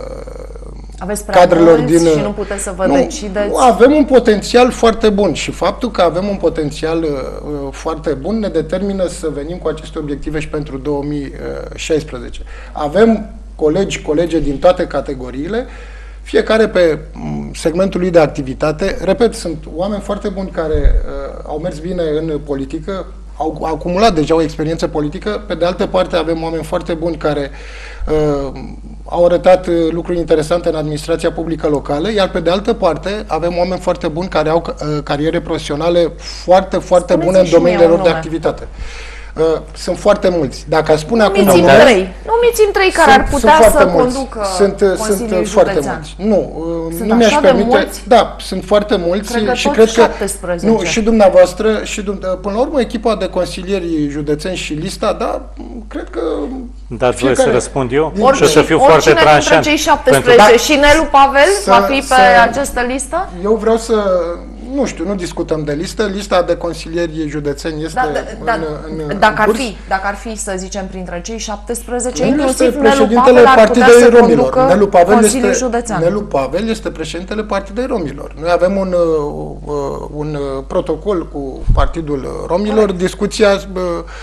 uh, aveți prea cadrelor mulți din... și nu puteți să vă nu, decideți? Nu, avem un potențial foarte bun și faptul că avem un potențial uh, foarte bun ne determină să venim cu aceste obiective și pentru două mii șaisprezece. Avem colegi, colege din toate categoriile, fiecare pe segmentul lui de activitate. Repet, sunt oameni foarte buni care uh, au mers bine în politică, au, au acumulat deja o experiență politică. Pe de altă parte, avem oameni foarte buni care uh, au arătat lucruri interesante în administrația publică locală, iar pe de altă parte, avem oameni foarte buni care au uh, cariere profesionale foarte, foarte Spuneți bune în domeniile lor de nume. activitate. Uh, sunt foarte mulți. Dacă aș spune Numiți acum... Numiți-mi trei. Numiți-mi trei care sunt, ar putea să mulți. conducă sunt, Consiliul sunt foarte Județean. mulți. Nu, sunt nu mi-aș permite... mulți? Da, sunt foarte mulți. Cred că și tot cred că șaptesprezece. Nu, și dumneavoastră, și dum- până la urmă echipa de consilieri județeni și lista, da, cred că... Dați voie să răspund eu? Oricine, și o să fiu foarte tranșant. Cei șaptesprezece pentru... și Nelu Pavel să, va fi pe să, această listă? Eu vreau să... Nu știu, nu discutăm de listă. Lista de consilieri județeni este da, da, în, da, în, dacă, în ar fi, dacă ar fi, să zicem, printre cei șaptesprezece, Nelu inclusiv este Nelu președintele Pavel ar putea să Romilor. conducă Nelu Pavel Consiliul este, Județean. Nelu Pavel este președintele Partidului Romilor. Noi avem un, uh, un protocol cu Partidul Romilor. Corect. Discuția uh,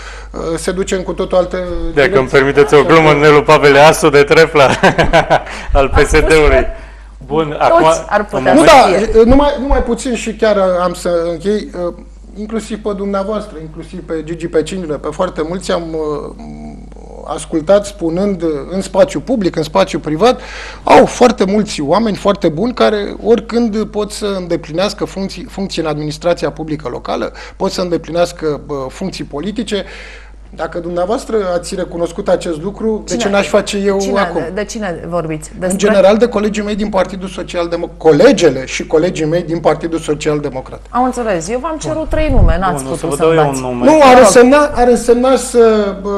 se duce în cu totul altă direcție. Dacă îmi permiteți o glumă, Nelu Pavel e asul de trefla al P S D-ului. Bun, acum, ar putea nu, da, numai, numai puțin și chiar am să închei, inclusiv pe dumneavoastră, inclusiv pe Gigi Pecingin, pe foarte mulți am ascultat spunând în spațiu public, în spațiu privat, au foarte mulți oameni foarte buni care oricând pot să îndeplinească funcții, funcții în administrația publică locală, pot să îndeplinească funcții politice. Dacă dumneavoastră ați recunoscut acest lucru, cine, de ce n-aș face eu cine, acum? De, de cine vorbiți? Despre... În general de colegii mei din Partidul Social Democrat. Colegele și colegii mei din Partidul Social Democrat. Am înțeles. Eu v-am cerut trei nume, n-ați putut să să dați. nume. Nu, ar însemna, ar însemna să... Bă,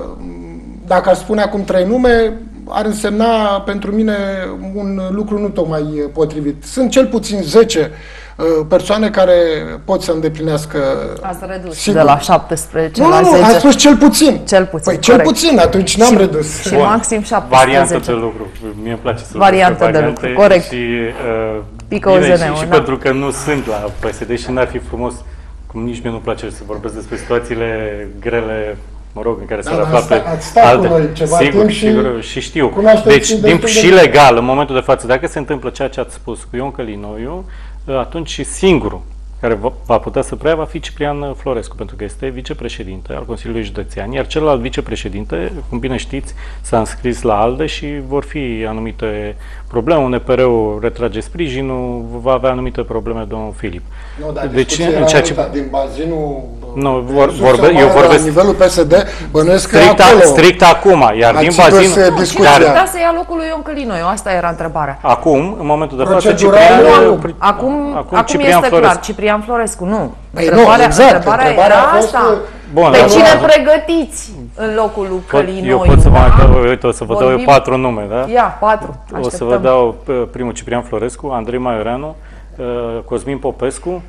dacă aș spune acum trei nume, ar însemna pentru mine un lucru nu tocmai potrivit. Sunt cel puțin zece persoane care pot să îndeplinească... Ați redus sigur. De la șaptesprezece nu, la zece. Nu, am spus cel puțin. Cel puțin, Păi cel puțin, atunci n-am și, redus. Și Bun. maxim șaptesprezece. Variantă de lucru. Mie îmi place să Variantă de lucru, corect. Și, uh, Pică bine, O Z N-ul, și, și da. pentru că nu sunt la P S D și n-ar fi frumos, cum nici mie nu place să vorbesc despre situațiile grele, mă rog, în care Da, se dar află pe ați stat alte... cu noi ceva sigur, timp și sigur, și știu. cunoașteți Deci, destul din, de și bine. legal, în momentul de față, dacă se întâmplă ceea ce ați spus cu Ion Călinoiu, atunci și singurul care va putea să preia va fi Ciprian Florescu, pentru că este vicepreședinte al Consiliului Județean, iar celălalt vicepreședinte, cum bine știți, s-a înscris la ALDE și vor fi anumite probleme. Un E P R-ul retrage sprijinul, va avea anumite probleme domnul Filip. Nu, dar deci, în ceea ce... din bazinul Nu, vor, vorbe, eu vorbesc... La nivelul P S D, bănuiesc strict, că acolo... strict acum, iar din bazin... Cine ar putea să ia locul lui Ion Călinoiu? Asta era întrebarea. Acum, în momentul de față, Procedural, Ciprian... Nu, acum, acum, acum Ciprian este Florescu. clar, Ciprian Florescu, nu. Păi întrebarea, nu, exact, întrebarea, întrebarea era a fost asta. Bun, Pe dar cine nu- pregătiți în locul lui Călinoiu? Eu pot să vă da? dau, uite, o să vă dau eu Vorbim- patru nume, da? Ia, patru. O să vă Așteptăm. dau uh, primul Ciprian Florescu, Andrei Maioreanu, uh, Cosmin Popescu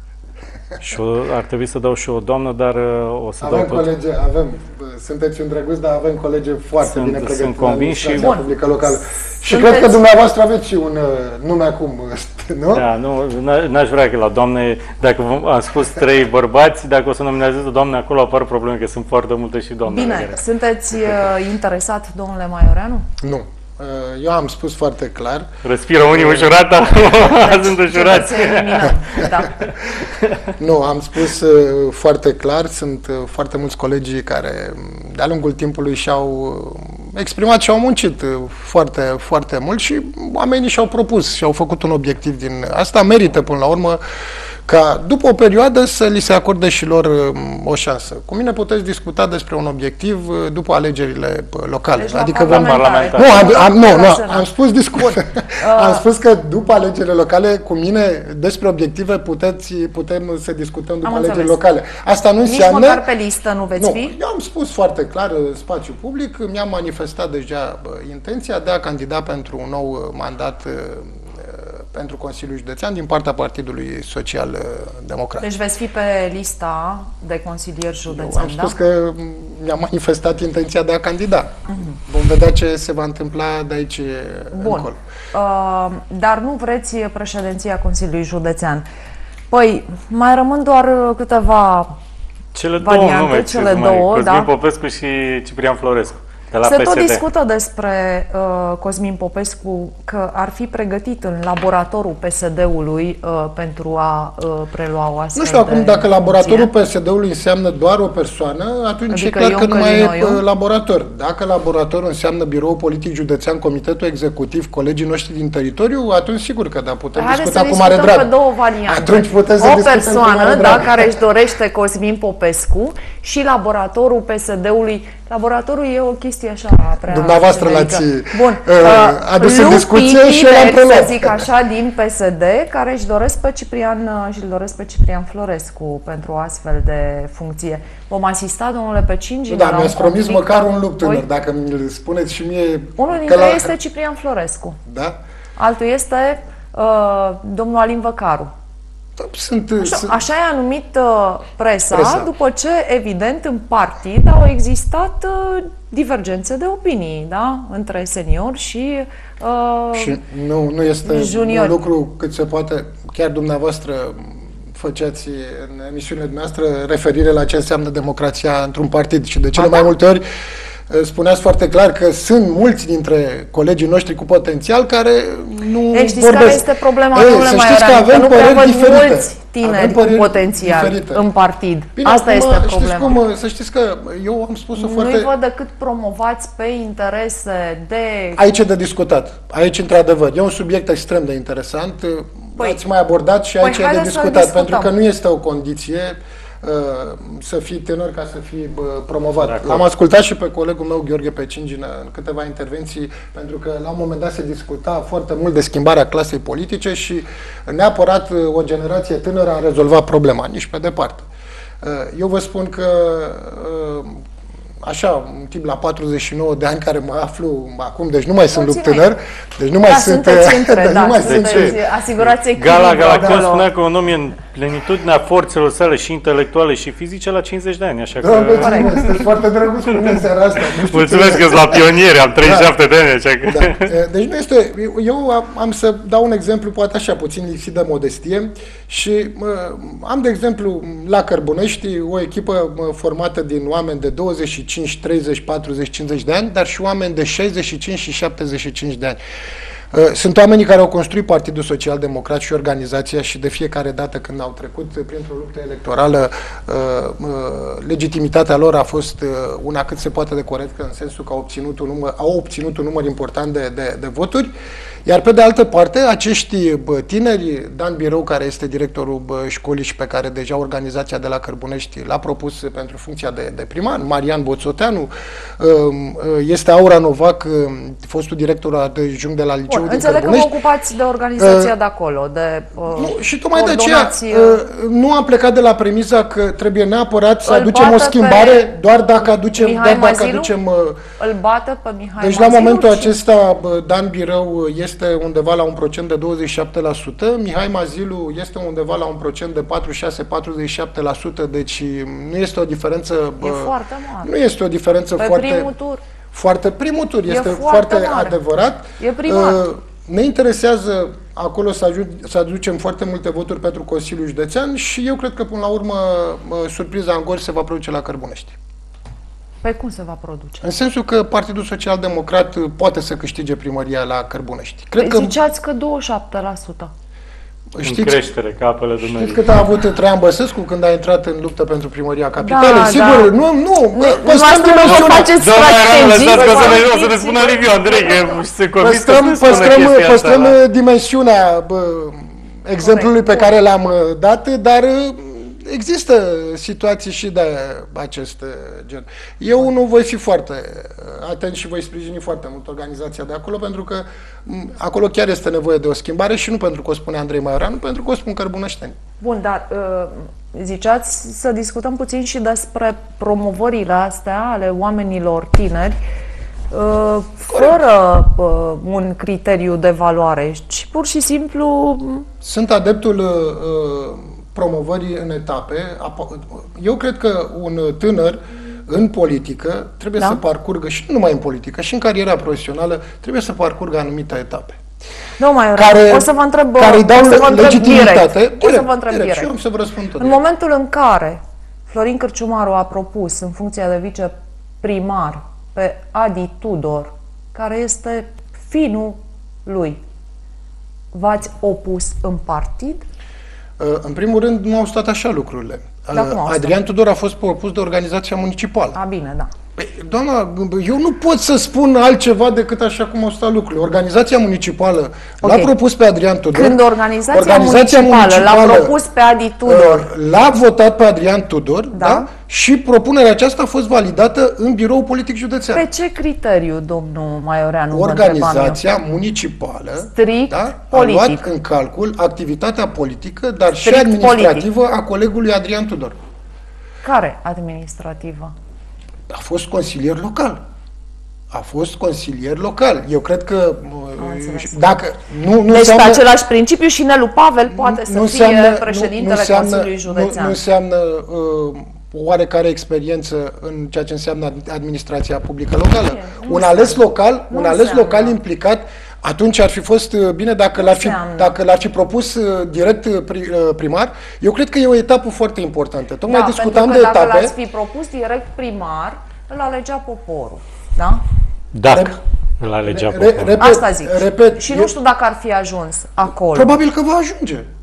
și o, ar trebui să dau și o doamnă, dar uh, o să Avem dau tot. colegi, avem, sunteți un drăguț, dar avem colegi foarte Sunt- bine sunt pregătiți în convins și- administrația Bun. publică locală. Și Sunteți- cred că dumneavoastră aveți și un uh, nume acum, nu? Da, nu, n- n-aș vrea că la doamne, dacă v- am spus trei bărbați, dacă o să nominalizez o doamnă acolo apar probleme, că sunt foarte multe și doamne. Bine, care- sunteți uh, interesat, domnule Maioreanu? Nu. Uh, Eu am spus foarte clar. Respiră unii ușurat, dar sunt ușurați. Trebuie să eliminăm, da. Nu, am spus uh, foarte clar, sunt uh, foarte mulți colegi care m, de-a lungul timpului și-au uh, exprimat și-au muncit uh, foarte, foarte mult și oamenii și-au propus și-au făcut un obiectiv din asta. Merită până la urmă ca după o perioadă să li se acorde și lor uh, o șansă. Cu mine puteți discuta despre un obiectiv uh, după alegerile uh, locale. Deci la adică vom parlamentare. Nu, am, am, nu, nu, Național. am spus discut. Am spus că după alegerile locale, cu mine, despre obiective puteți, putem să discutăm după Am alegerile înțeles. locale. Asta nu Nici înseamnă... măcar pe listă nu veți Nu, fi? eu am spus foarte clar în spațiu public, mi-am manifestat deja bă, intenția de a candida pentru un nou uh, mandat uh, pentru Consiliul Județean din partea Partidului Social uh, Democrat. Deci veți fi pe lista de consilier Eu județean, am da? spus că mi-am manifestat intenția de a candida. Uh-huh. Vom vedea ce se va întâmpla de aici Bun. încolo. Uh, dar nu vreți președinția Consiliului Județean. Păi, mai rămân doar uh, câteva... Cele variante, două nume, cele ce-ți mai, două, Cosmin da. Popescu și Ciprian Florescu, de la Se P S D. tot discută despre uh, Cosmin Popescu că ar fi pregătit în laboratorul P S D-ului uh, pentru a uh, prelua o astfel Nu știu acum de dacă laboratorul funcție. P S D-ului înseamnă doar o persoană, atunci Adică e clar Ion că nu mai e Călinoiu? uh, laborator. Dacă laboratorul înseamnă Biroul Politic Județean, Comitetul Executiv, colegii noștri din teritoriu, atunci sigur că da, putem Haideți discuta să cu mare discutăm drag. pe două variante. Atunci putem să o discutăm cu persoană, mare da, drag. care își dorește Cosmin Popescu și laboratorul P S D-ului. Laboratorul e o chestie așa prea... Dumneavoastră generică. l-ați, Bun. uh, adus în lupi discuție și eu l-am tineri, preluat. să zic așa, din P S D, care își doresc pe Ciprian și îl doresc pe Ciprian Florescu pentru o astfel de funcție. Vom asista, domnule Pecingin, Da, la mi-ați un promis conflict măcar un cu lup voi? tânăr, dacă mi-l spuneți și mie... Unul că dintre la- ei este Ciprian Florescu. Da? Altul este uh, domnul Alin Văcaru. Sunt, Așa, sunt, așa i-a numit uh, presa, Presa. după ce, evident, în partid au existat uh, divergențe de opinii, da? Între seniori și, uh, și nu, nu este juniori. un lucru cât se poate, chiar dumneavoastră făceați în emisiunile dumneavoastră referire la ce înseamnă democrația într-un partid și de cele Ba mai da. multe ori spuneați foarte clar că sunt mulți dintre colegii noștri cu potențial care nu Ei, știți vorbesc. care este problema, Ei, domnule să știți că Maioreanu? Că avem nu prea păreri văd diferite. mulți tineri cu potențial diferite în partid. Bine, Asta acum, este problema. Știți cum, să știți că eu am spus-o foarte... Nu-i văd decât promovați pe interese de... Aici e de discutat. Aici, într-adevăr, e un subiect extrem de interesant. Păi, Ați mai abordat și aici păi, e de discutat, pentru că nu este o condiție uh, să fii tânăr ca să fii uh, promovat. L-am ascultat și pe colegul meu, Gheorghe Pecingina, în câteva intervenții, pentru că la un moment dat se discuta foarte mult de schimbarea clasei politice și neapărat uh, o generație tânără a rezolvat problema, nici pe departe. Uh, eu vă spun că uh, așa, un tip la patruzeci și nouă de ani care mă aflu acum, deci nu mai sunt lup tânăr, deci nu mai da, sunt... Între, da, nu mai sunt, asigurați echilibru. Gala Galacon spunea că un om e în plenitudinea forțelor sale și intelectuale și fizice la cincizeci de ani, așa că... Da, este foarte drăguț cu mine seara asta. Mulțumesc că-s la pionieri, am treizeci și șapte da. de ani, așa că... Da. Deci nu este... Eu am, am să dau un exemplu, poate așa, puțin lipsit de modestie și am, de exemplu, la Cărbunești o echipă formată din oameni de douăzeci și cinci, treizeci, patruzeci, cincizeci de ani, dar și oameni de șaizeci și cinci și șaptezeci și cinci de ani. Sunt oamenii care au construit Partidul Social Democrat și organizația și de fiecare dată când au trecut printr-o luptă electorală, legitimitatea lor a fost una cât se poate de corectă, în sensul că au obținut un număr, au obținut un număr important de, de, de voturi. Iar pe de altă parte, acești bă, tineri, Dan Birău, care este directorul bă, școlii și pe care deja organizația de la Cărbunești l-a propus pentru funcția de, de primar, Marian Boțoteanu, este Aura Novac, fostul director adjunct de la Liceul Bun, din înțeleg Cărbunești. Că vă ocupați de organizația uh, de acolo, de uh, nu, și tocmai de aceea uh, nu am plecat de la premisa că trebuie neapărat să aducem o schimbare doar dacă aducem... Doar dacă aducem uh, îl bate pe Mihai Deci Mazilu, la momentul și... acesta Dan Birău este este undeva la un procent de douăzeci și șapte la sută, Mihai Mazilu este undeva la un procent de patruzeci și șase patruzeci și șapte la sută, deci nu este o diferență... E foarte mare. Nu este o diferență pe foarte... primul tur. Foarte, primul tur, este foarte, foarte adevărat. E primar. Uh, ne interesează acolo să, aju să aducem foarte multe voturi pentru Consiliul Județean și eu cred că până la urmă surpriza în Gorj se va produce la Cărbunești. Pe cum se va produce? În sensul că Partidul Social Democrat poate să câștige primăria la Cărbunești. Cred că ziceați că douăzeci și șapte la sută. Știți, în creștere, ca apele Dunării. Știți cât a avut Traian Băsescu când a intrat în luptă pentru primăria capitalei? Da, sigur, da. nu, nu, păstrăm dimensiunea. O să ne spună Liviu Andrei, că se convins că nu spune chestia Păstrăm dimensiunea exemplului pe care l-am dat, dar există situații și de acest gen. Eu nu voi fi foarte atent și voi sprijini foarte mult organizația de acolo, pentru că acolo chiar este nevoie de o schimbare și nu pentru că o spune Andrei Maioreanu, pentru că o spun cărbuneșteni. Bun, dar ziceați să discutăm puțin și despre promovările astea ale oamenilor tineri, fără un criteriu de valoare, ci pur și simplu... Sunt adeptul promovării în etape. Eu cred că un tânăr în politică trebuie da? să parcurgă, și nu numai în politică, și în cariera profesională, trebuie să parcurgă anumite etape. Nu mai care, o să vă întreb, care îi dau o să vă întreb legitimitate. Direct. Direct, o să vă întreb direct, direct. Și eu am să vă răspund tot în direct. momentul în care Florin Cârciumaru a propus în funcția de viceprimar pe Adi Tudor, care este finul lui, v-ați opus în partid? În primul rând, nu au stat așa lucrurile. Da, Adrian Tudor a fost propus de organizația municipală. A, bine, da. Păi, doamna, eu nu pot să spun altceva decât așa cum au stat lucrurile. Organizația municipală okay. l-a propus pe Adrian Tudor. Când organizația, organizația municipală, municipală l-a propus pe Adi Tudor, l-a votat pe Adrian Tudor, da? Da? Și propunerea aceasta a fost validată în Biroul Politic Județean. Pe ce criteriu, domnul Maioreanu? Organizația municipală, strict da, politic, a luat în calcul activitatea politică, dar strict și administrativă politic. a colegului Adrian Tudor. Care administrativă? A fost consilier local. A fost consilier local. Eu cred că dacă nu, nu deci înseamnă, pe același principiu și Nelu Pavel poate nu, să nu fie înseamnă, președintele nu, nu înseamnă, Consiliului Județean. Nu, nu înseamnă uh, oarecare experiență în ceea ce înseamnă administrația publică locală. Un ales local, un ales local implicat, atunci ar fi fost bine dacă l-ar fi, dacă l-ar fi propus direct primar. Eu cred că e o etapă foarte importantă. Tocmai da, discutam pentru că de etape. Dacă l-ați fi propus direct primar, îl alegea poporul. Da? Dacă îl alegea poporul. Repet, Asta zic. Repet, și nu știu dacă ar fi ajuns acolo. Probabil că va ajunge.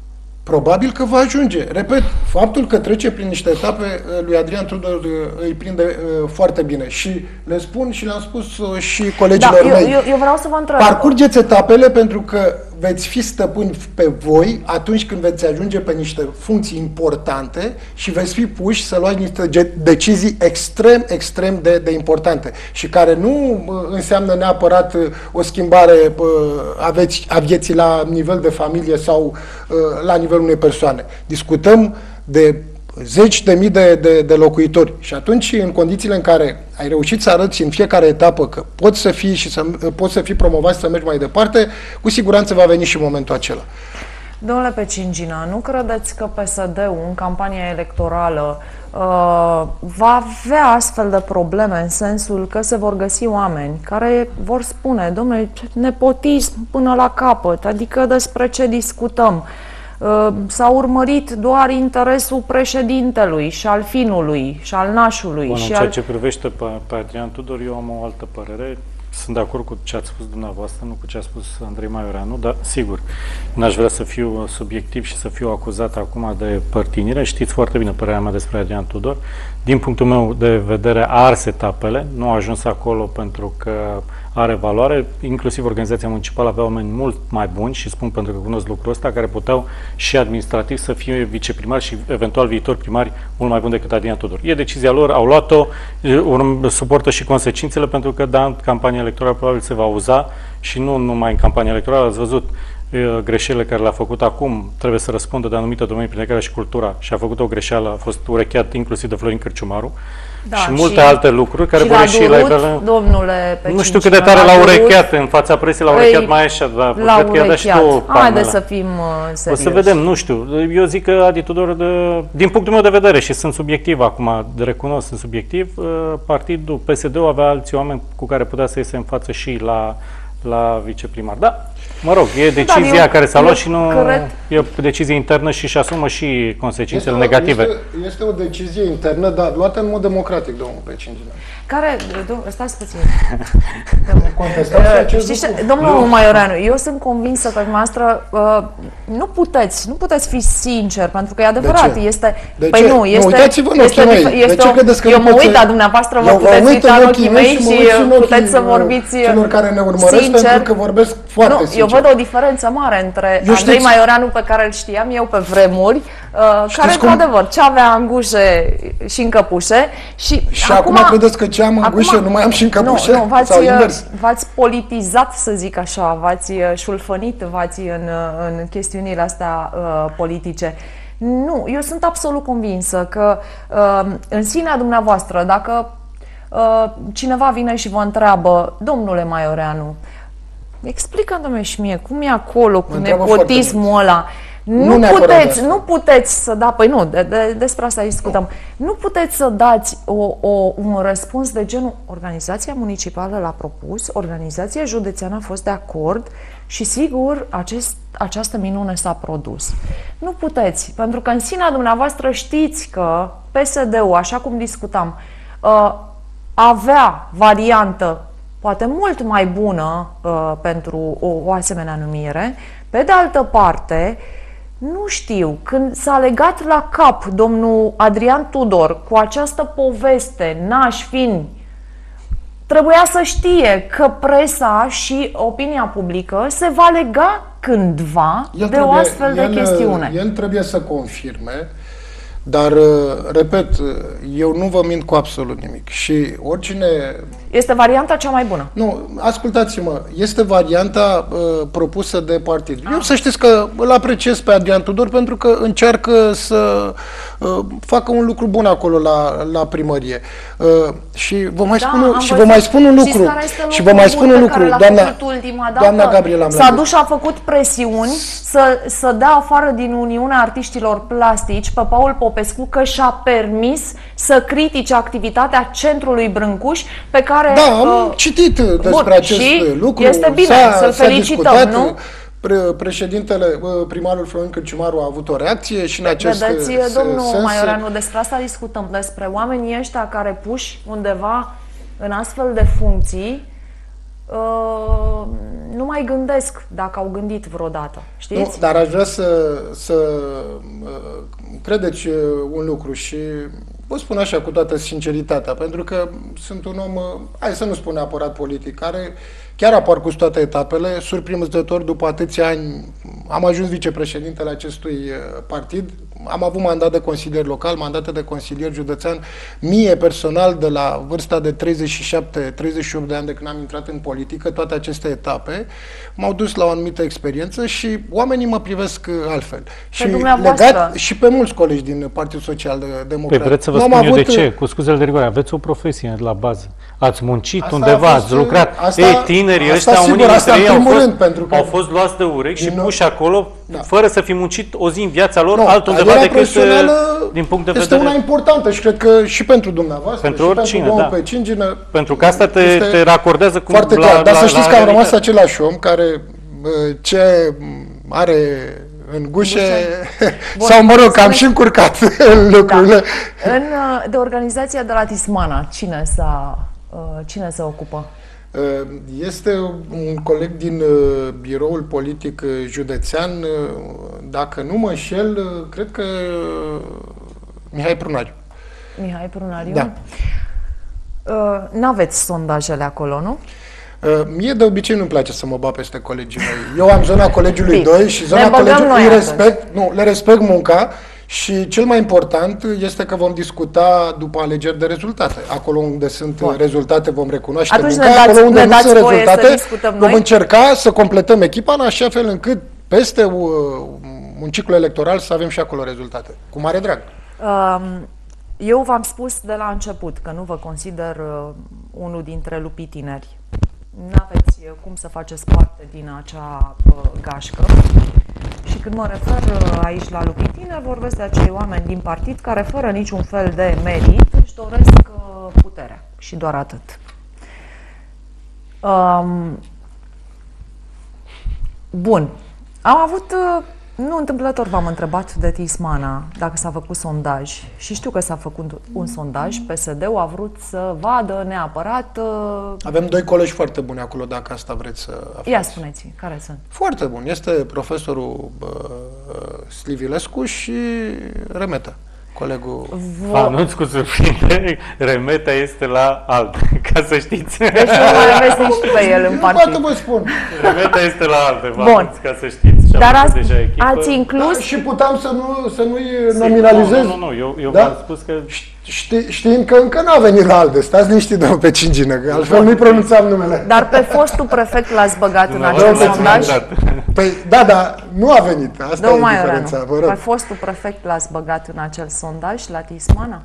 Probabil că va ajunge. Repet, faptul că trece prin niște etape lui Adrian Tudor îi prinde foarte bine. Și le spun și le-am spus și colegilor da, mei. Eu, eu vreau să vă întreb. Parcurgeți etapele pentru că veți fi stăpâni pe voi atunci când veți ajunge pe niște funcții importante și veți fi puși să luați niște decizii extrem, extrem de, de importante și care nu înseamnă neapărat o schimbare a vieții la nivel de familie sau la nivelul unei persoane. Discutăm de zeci de mii de, de, de locuitori și atunci, în condițiile în care ai reușit să arăți în fiecare etapă că poți să fii și să poți să fii promovat și să mergi mai departe, cu siguranță va veni și momentul acela. Domnule Pecingina, nu credeți că P S D-ul în campania electorală uh, va avea astfel de probleme în sensul că se vor găsi oameni care vor spune, domnule, nepotism până la capăt, adică despre ce discutăm? Uh, s-a urmărit doar interesul președintelui și al finului și al nașului. Bun, și în ceea al... ce privește pe, pe Adrian Tudor, eu am o altă părere. Sunt de acord cu ce ați spus dumneavoastră, nu cu ce a spus Andrei Maioreanu, dar sigur, n-aș vrea să fiu subiectiv și să fiu acuzat acum de părtinire. Știți foarte bine părerea mea despre Adrian Tudor. Din punctul meu de vedere, a ars etapele, nu a ajuns acolo pentru că are valoare, inclusiv organizația municipală avea oameni mult mai buni și spun pentru că cunosc lucrul ăsta, care puteau și administrativ să fie viceprimari și eventual viitori primari mult mai buni decât Adrian Tudor. E decizia lor, au luat-o, suportă și consecințele pentru că, da, în campania electorală probabil se va uza și nu numai în campania electorală, ați văzut greșelile care le-a făcut acum, trebuie să răspundă de anumite domenii printre care și cultura și a făcut o greșeală, a fost urecheat inclusiv de Florin Cârciumaru. Da, și multe și, alte lucruri care vor ieși la iveală. Domnule nu știu cât de tare l-a urecheat în fața presei, l-a urecheat mai așa, dar cred că i-a dat și tu. Haideți să fim uh, serioși. O să vedem, nu știu. Eu zic că Adi Tudor, de, din punctul meu de vedere, și sunt subiectiv acum, de recunosc, sunt subiectiv, uh, partidul P S D-ul avea alți oameni cu care putea să iese în față și la, la viceprimar. Da, mă rog, e decizia da, eu, care s-a luat și nu cred... e o decizie internă și își asumă și consecințele este negative. Este, este o decizie internă, dar luată în mod democratic, domnul Pecingina. Care, stați puțin. Știți, domnul Maioreanu, eu sunt convinsă că dumneavoastră uh, nu puteți, nu puteți fi sincer, pentru că e adevărat, de este... De păi ce? nu, este... Uitați-vă în ochii mei. Este de ce credeți că eu nu mă pot uit, să... dar dumneavoastră vă puteți uita în ochii mei și, și puteți să vorbiți celor care ne urmăresc, sincer. Pentru că vorbesc foarte nu, sincer. Eu văd o diferență mare între eu Andrei Maioreanu, pe care îl știam eu pe vremuri, uh, care, cum... într-adevăr, ce avea în gușe și în căpușe. Și, și acum, acum credeți că ce am în gușe nu mai am și în căpușe? Nu, nu, v-ați, v-ați politizat, să zic așa, v-ați șulfănit, v-ați în, în chestiunile astea uh, politice. Nu, eu sunt absolut convinsă că uh, în sinea dumneavoastră, dacă uh, cineva vine și vă întreabă, domnule Maioreanu, explică-mi și mie cum e acolo cu nepotismul ăla. Nu, nu puteți, nu puteți să da, păi nu, de, de, despre asta discutăm. Nu. nu puteți să dați o, o, un răspuns de genul, organizația municipală l-a propus, organizația județeană a fost de acord și sigur acest, această minune s-a produs. Nu puteți, pentru că în sinea dumneavoastră știți că P S D-ul, așa cum discutam, uh, avea variantă poate mult mai bună uh, pentru o, o asemenea numire. Pe de altă parte, nu știu, când s-a legat la cap domnul Adrian Tudor cu această poveste, naș fiind, trebuia să știe că presa și opinia publică se va lega cândva el de trebuie, o astfel el, de chestiune. El trebuie să confirme, dar, repet, eu nu vă mint cu absolut nimic și oricine... Este varianta cea mai bună. Nu, ascultați-mă, este varianta uh, propusă de partid. Ah. Eu să știți că îl apreciez pe Adrian Tudor pentru că încearcă să uh, facă un lucru bun acolo la, la primărie. Uh, și vă mai, da, spun, și vă mai spun un lucru. Și vă mai spun un lucru, doamna, doamna Gabriela Mlădiță. S-a dus și a făcut presiuni să, să dea afară din Uniunea Artiștilor Plastici pe Paul Popescu că și-a permis să critique activitatea Centrului Brâncuș pe care Da, am uh, citit despre bun, acest lucru. Este bine, să-l felicităm, discutat, nu? Pre președintele, primarul Florin Cârciumaru a avut o reacție și în acest Vedeți, domnul sens... Maioreanu, despre asta discutăm, despre oamenii ăștia care puși undeva în astfel de funcții uh, nu mai gândesc dacă au gândit vreodată, știți? Nu, dar aș vrea să, să uh, credeți un lucru și vă spun așa cu toată sinceritatea, pentru că sunt un om, uh, hai să nu spun neapărat politic, care chiar a parcurs toate etapele, surprinzător după atâția ani am ajuns vicepreședintele acestui partid, am avut mandat de consilier local, mandate de consilier județean, mie personal de la vârsta de treizeci și șapte treizeci și opt de ani de când am intrat în politică, toate aceste etape m-au dus la o anumită experiență și oamenii mă privesc altfel. Pe și legat și pe mulți colegi din Partidul Social Democrat. Păi vreți să vă spun eu avut... de ce? Cu scuzele de rigoare, aveți o profesie la bază. Ați muncit asta undeva, fost, ați lucrat. Asta, Ei, tinerii ăștia, sigur, unii dintre ei au fost, rând, pentru că au fost luați de urechi și puși acolo, da. fără să fi muncit o zi în viața lor, no, altundeva decât din punct de este vedere... una importantă și cred că și pentru dumneavoastră, pentru și oricine, pentru da. pe Cingină. Pentru că asta te, te racordează cu foarte la, clar, dar la, să știți la că am realitate. rămas același om care ce are în gușe, sau mă rog, am și încurcat lucrurile. Da. În, de organizația de la Tismana, cine, s-a, cine se ocupă? Este un coleg din biroul politic județean, dacă nu mă înșel, cred că Mihai Prunariu. Mihai Prunariu? Da. N-aveți sondajele acolo, nu? Mie de obicei nu-mi place să mă bat peste colegii mei. Eu am zona colegiului Bine. doi și zona colegiului îi respect, nu, le respect munca și cel mai important este că vom discuta după alegeri de rezultate. Acolo unde sunt Bun. rezultate vom recunoaște Atunci munca, dați, acolo unde nu sunt rezultate vom noi? încerca să completăm echipa în așa fel încât peste uh, un ciclu electoral să avem și acolo rezultate. Cu mare drag. Um, eu v-am spus de la început că nu vă consider uh, unul dintre lupii tineri. N-aveți cum să faceți parte din acea uh, gașcă. Și când mă refer uh, aici la lupii tineri, vorbesc de acei oameni din partid care, fără niciun fel de merit, își doresc uh, puterea. Și doar atât. Um, bun. Am avut... Uh, Nu întâmplător v-am întrebat de Tismana dacă s-a făcut sondaj și știu că s-a făcut un sondaj, P S D-ul a vrut să vadă neapărat... Uh... Avem doi colegi foarte buni acolo, dacă asta vreți să aflați. Ia spuneți, care sunt? Foarte bun. Este profesorul uh, Slivilescu și Remeta, colegul... Vo... Anunț cu surprindere, Remeta este la alt, ca să știți. Deci nu mai aveți nici pe el în partid. Nu poate vă spun. Remeta este la alte, Bun. Ca să știți. Dar ați, deja ați inclus... Da, și puteam să, nu, să nu-i nominalizez. Nu, nu, nu, eu, eu da? v-am spus că... Ști, știind că încă n-a venit la ALDE, stați liniștit, domnul pe Cingină, că altfel nu-i pronunțam numele. Dar pe fostul prefect l-ați băgat în acel sondaj? Păi, da, dar nu a venit, asta e diferența, vă rog. Pe fostul prefect l-ați băgat în acel sondaj la Tismana?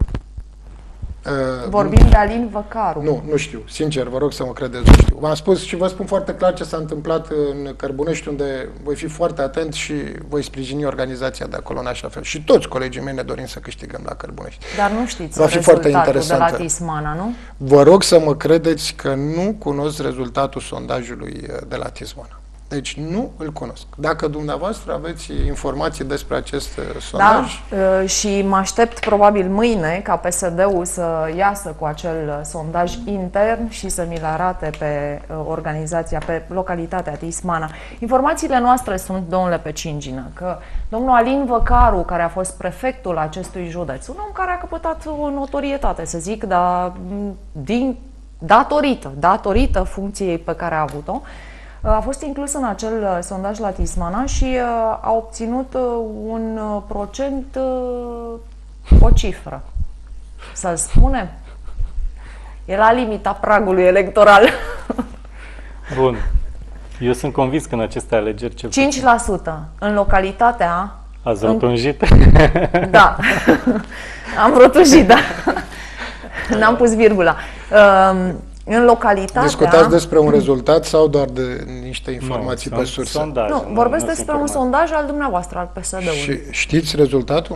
Uh, Vorbim nu, de Alin Văcaru. Nu, nu știu. Sincer, vă rog să mă credeți, nu știu. V-am spus și vă spun foarte clar ce s-a întâmplat în Cărbunești, unde voi fi foarte atent și voi sprijini organizația de acolo în așa fel. Și toți colegii mei ne dorim să câștigăm la Cărbunești. Dar nu știți Va fi foarte interesant de la Tismana, nu? Vă rog să mă credeți că nu cunosc rezultatul sondajului de la Tismana. Deci nu îl cunosc. Dacă dumneavoastră aveți informații despre acest sondaj... Da, și mă aștept probabil mâine ca P S D-ul să iasă cu acel sondaj intern și să mi-l arate pe organizația, pe localitatea Tismana. Informațiile noastre sunt, domnule pe Cingină, că domnul Alin Văcaru, care a fost prefectul acestui județ, un om care a căpătat o notorietate, să zic, dar din, datorită, datorită funcției pe care a avut-o, a fost inclus în acel sondaj la Tismana și uh, a obținut uh, un uh, procent, uh, o cifră. Să-l spunem? E la limita pragului electoral. Bun. Eu sunt convins că în aceste alegeri... Cel cinci la sută în localitatea... Ați rotunjit? În... Da. Am rotunjit, da. N-am pus virgula. Uh, În localitatea... Discutați despre un rezultat sau doar de niște informații nu, pe sursă? Sondaj, nu, vorbesc nu despre un sondaj al dumneavoastră, al P S D-ului. Și știți rezultatul?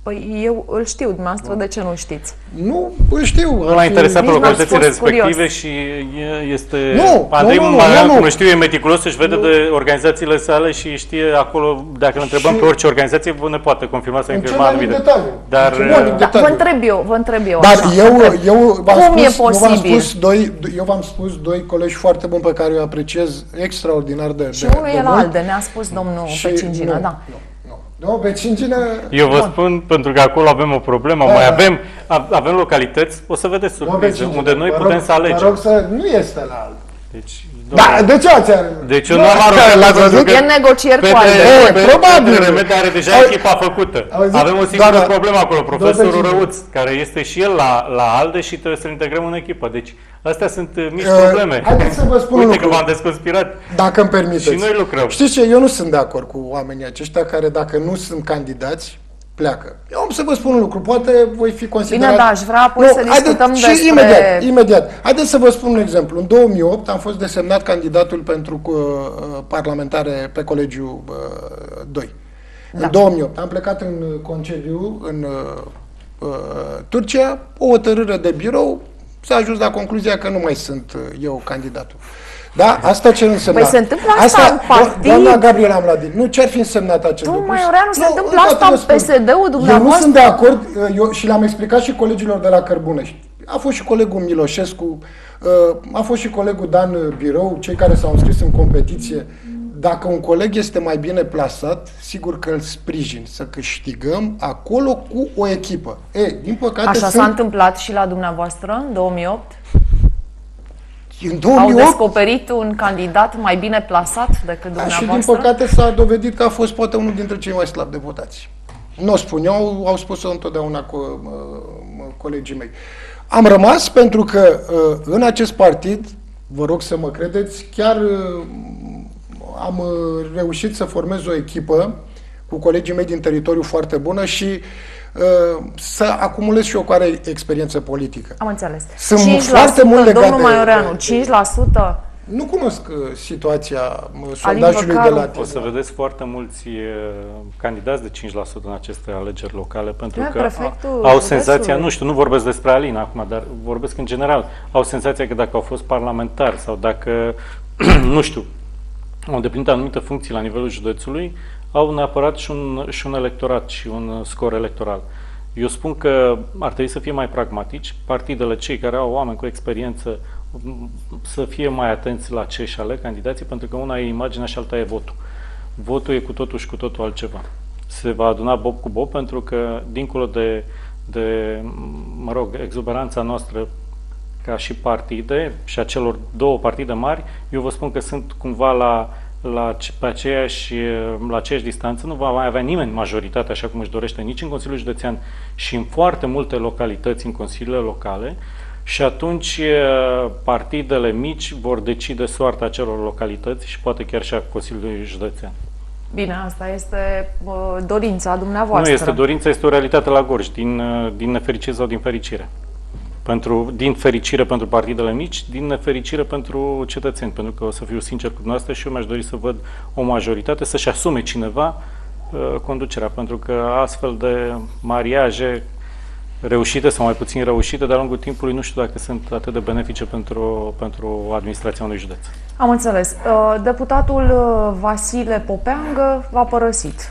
Păi eu îl știu, dumneavoastră de ce nu știți? Nu, îl știu. Nu l-a interesat pe Nici n-ați localitățile fost respective curios. și e- este... Nu, Andrei nu, nu, Maioranu, nu, nu. cum știu, e meticulos, își vede de organizațiile sale și știe acolo, dacă îl întrebăm Și- pe orice organizație, vă ne poate confirma sau În infirma cel mai anumite. mic detaliu. Dar... În cel mai mic Da, detaliu. vă întreb eu, vă întreb eu Dar așa. eu, întreb. eu v-am Cum e spus, v-am posibil? spus doi, eu v-am spus doi colegi foarte buni pe care îi apreciez extraordinar de Și de, unul de e la mult. ALDE, ne-a spus domnul Și Pecingină, nu, da. Nu, nu. Nu, pe Cingină... Eu vă Bun. spun, pentru că acolo avem o problemă, Da, mai da. avem, a- avem localități, o să vedeți Nu, pe surprize, Cingină. unde noi Vă putem rog- să alegem. Vă rog să... Nu este la alt. Deci, Da, doamne, de ce ați... Deci eu Nu, nu am arogat, l-ați văzut? pentru că E negocieri cu Petre- ALDE. E, Petre- probabil. Petre Remede are deja Au- echipa făcută. Auziți? Avem o singură Doamna- problemă acolo, profesorul Doamna Răuț, care este și el la, la ALDE și trebuie să-l integrăm în echipă. Deci, astea sunt uh, mici Uh, probleme. haideți să vă spun un Uite lucru. că v-am desconspirat. Dacă îmi permiteți. Și noi lucrăm. Știți ce? Eu nu sunt de acord cu oamenii aceștia care, dacă nu sunt candidați, pleacă. Eu am să vă spun un lucru. Poate voi fi considerat... Bine, da, aș vrea apoi Nu, să haideți- discutăm și despre... imediat, imediat. Haideți să vă spun un exemplu. În două mii opt am fost desemnat candidatul pentru uh, parlamentare pe colegiul uh, doi. Da. În două mii opt am plecat în concediu în uh, uh, Turcia, o hotărâre de birou, s-a ajuns la concluzia că nu mai sunt uh, eu candidatul. Da? Asta ce însemna? Păi se întâmplă asta în do- partid? Doamna Gabriela Mladin, nu, ce ar fi însemnat acest lucru? Domnul Maioreanu, se Nu, întâmplă încă asta vă în spun. P S D-ul Eu nu dumneavoastră? sunt de acord, eu, și le-am explicat și colegilor de la Cărbune. A fost și colegul Miloșescu, a fost și colegul Dan Birou, cei care s-au înscris în competiție. Dacă un coleg este mai bine plasat, sigur că îl sprijin să câștigăm acolo cu o echipă. E, din păcate Așa s-a sunt, întâmplat și la dumneavoastră în două mii opt? în două Au mii opt, descoperit un candidat mai bine plasat decât da, și din dumneavoastră? păcate s-a dovedit că a fost poate unul dintre cei mai slabi deputați. Nu o spun eu, au spus-o întotdeauna co- uh, colegii mei. Am rămas pentru că uh, în acest partid, vă rog să mă credeți, chiar uh, am uh, reușit să formez o echipă cu colegii mei din teritoriu foarte bună și uh, să acumulez și eu cu are experiență politică. Am înțeles. Sunt cinci la foarte sută, mult legat domnul de- Maioreanu, de- cinci la sută? Nu cunosc uh, situația uh, sondajului de Văcaru. la O să vedeți foarte mulți uh, candidați de cinci la sută în aceste alegeri locale, pentru Da, că prefectul au județului. senzația, nu știu, nu vorbesc despre Alina acum, dar vorbesc în general, au senzația că dacă au fost parlamentari sau dacă, nu știu, au îndeplinit anumite funcții la nivelul județului, au neapărat și un, și un electorat și un scor electoral. Eu spun că ar trebui să fie mai pragmatici, partidele, cei care au oameni cu experiență, să fie mai atenți la ce își aleg candidații, pentru că una e imaginea și alta e votul. Votul e cu totul și cu totul altceva. Se va aduna bob cu bob, pentru că, dincolo de, de mă rog, exuberanța noastră ca și partide și a celor două partide mari, eu vă spun că sunt cumva la, la, pe aceeași, la aceeași distanță. Nu va mai avea nimeni majoritate așa cum își dorește nici în Consiliul Județean și în foarte multe localități, în consiliile locale, și atunci partidele mici vor decide soarta acelor localități și poate chiar și a Consiliului Județean. Bine, asta este uh, dorința dumneavoastră. Nu este dorința, este o realitate la Gorj, din, din nefericire sau din fericire. Pentru, din fericire pentru partidele mici, din nefericire pentru cetățeni, pentru că o să fiu sincer cu dumneavoastră și eu mi-aș dori să văd o majoritate să-și asume cineva uh, conducerea, pentru că astfel de mariaje reușite sau mai puțin reușite de-a lungul timpului nu știu dacă sunt atât de benefice pentru, pentru administrația unui județ. Am înțeles. Uh, deputatul uh, Vasile Popeangă v-a părăsit.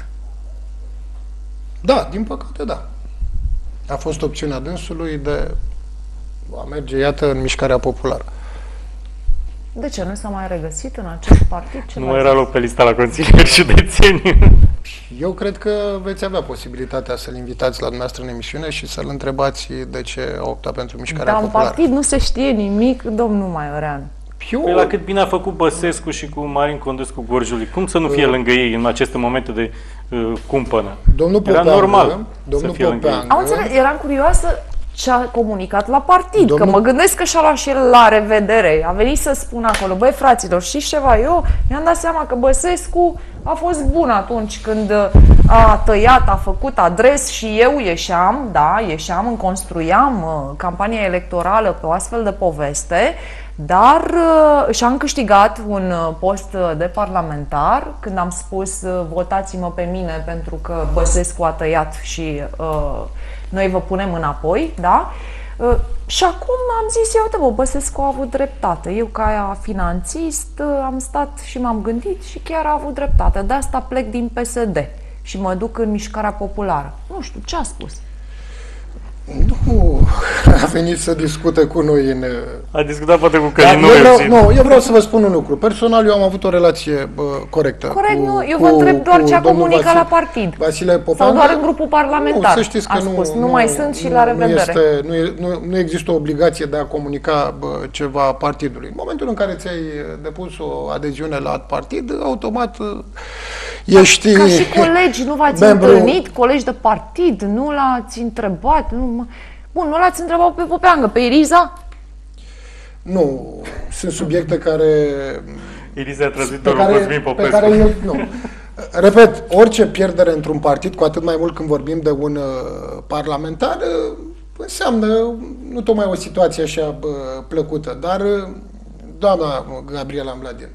Da, din păcate, da. A fost opțiunea dânsului de a merge, iată, în mișcarea populară. De ce nu s-a mai regăsit în acest partid? Ce Nu v-a era zis? loc pe lista la Consiliul Județeni. Eu cred că veți avea posibilitatea să-l invitați la dumneavoastră în emisiune și să-l întrebați de ce a optat pentru mișcarea Dar în populară. partid nu se știe nimic, domnul Maioreanu. Eu, Păi la cât bine a făcut Băsescu și cu Marin Condescu Gorjului, cum să nu fie lângă ei în aceste momente de uh, cumpănă? domnul Era Popeangă, normal domnul să fie lângă ei. Popeangă, Am înțeles, eram curioasă ce a comunicat la partid, Domnul- că mă gândesc că și-a luat și el la revedere. A venit să spună acolo, băi fraților, știți ceva? Eu mi-am dat seama că Băsescu a fost bun atunci când a tăiat, a făcut adres și eu ieșeam, da, ieșeam, îmi construiam uh, campania electorală pe o astfel de poveste, Dar și-am câștigat un post de parlamentar când am spus votați-mă pe mine pentru că Băsescu a tăiat și uh, noi vă punem înapoi, da? Uh, și acum am zis, ia uite bă, Băsescu a avut dreptate. Eu ca finanțist am stat și m-am gândit și chiar a avut dreptate. De asta plec din P S D și mă duc în Mișcarea Populară. Nu știu, ce a spus? Nu a venit să discute cu noi în... A discutat poate cu Călin Noiu. Nu, eu vreau să vă spun un lucru. Personal, eu am avut o relație bă, corectă. Corect, cu, nu, eu cu, vă întreb doar ce a domnul comunicat Vasile, la partid. Vasile Popan. Sau doar în grupul parlamentar. Nu, să știți că a nu, spus, nu, nu mai sunt și nu, la revedere. Nu, este, nu, e, nu, nu există o obligație de a comunica bă, ceva partidului. În momentul în care ți-ai depus o adeziune la partid, automat ești... Ca și colegi, nu v-ați membru... întâlnit, colegi de partid, nu l-ați întrebat, nu... Bun, nu l-ați întrebat pe Popeangă, pe Iriza? Nu, sunt subiecte care... Iriza a trăzit-o lui Cosmin Popescu. Pe care eu, nu. Repet, orice pierdere într-un partid, cu atât mai mult când vorbim de un uh, parlamentar, uh, înseamnă nu tocmai o situație așa uh, plăcută, dar uh, doamna Gabriela Mladin,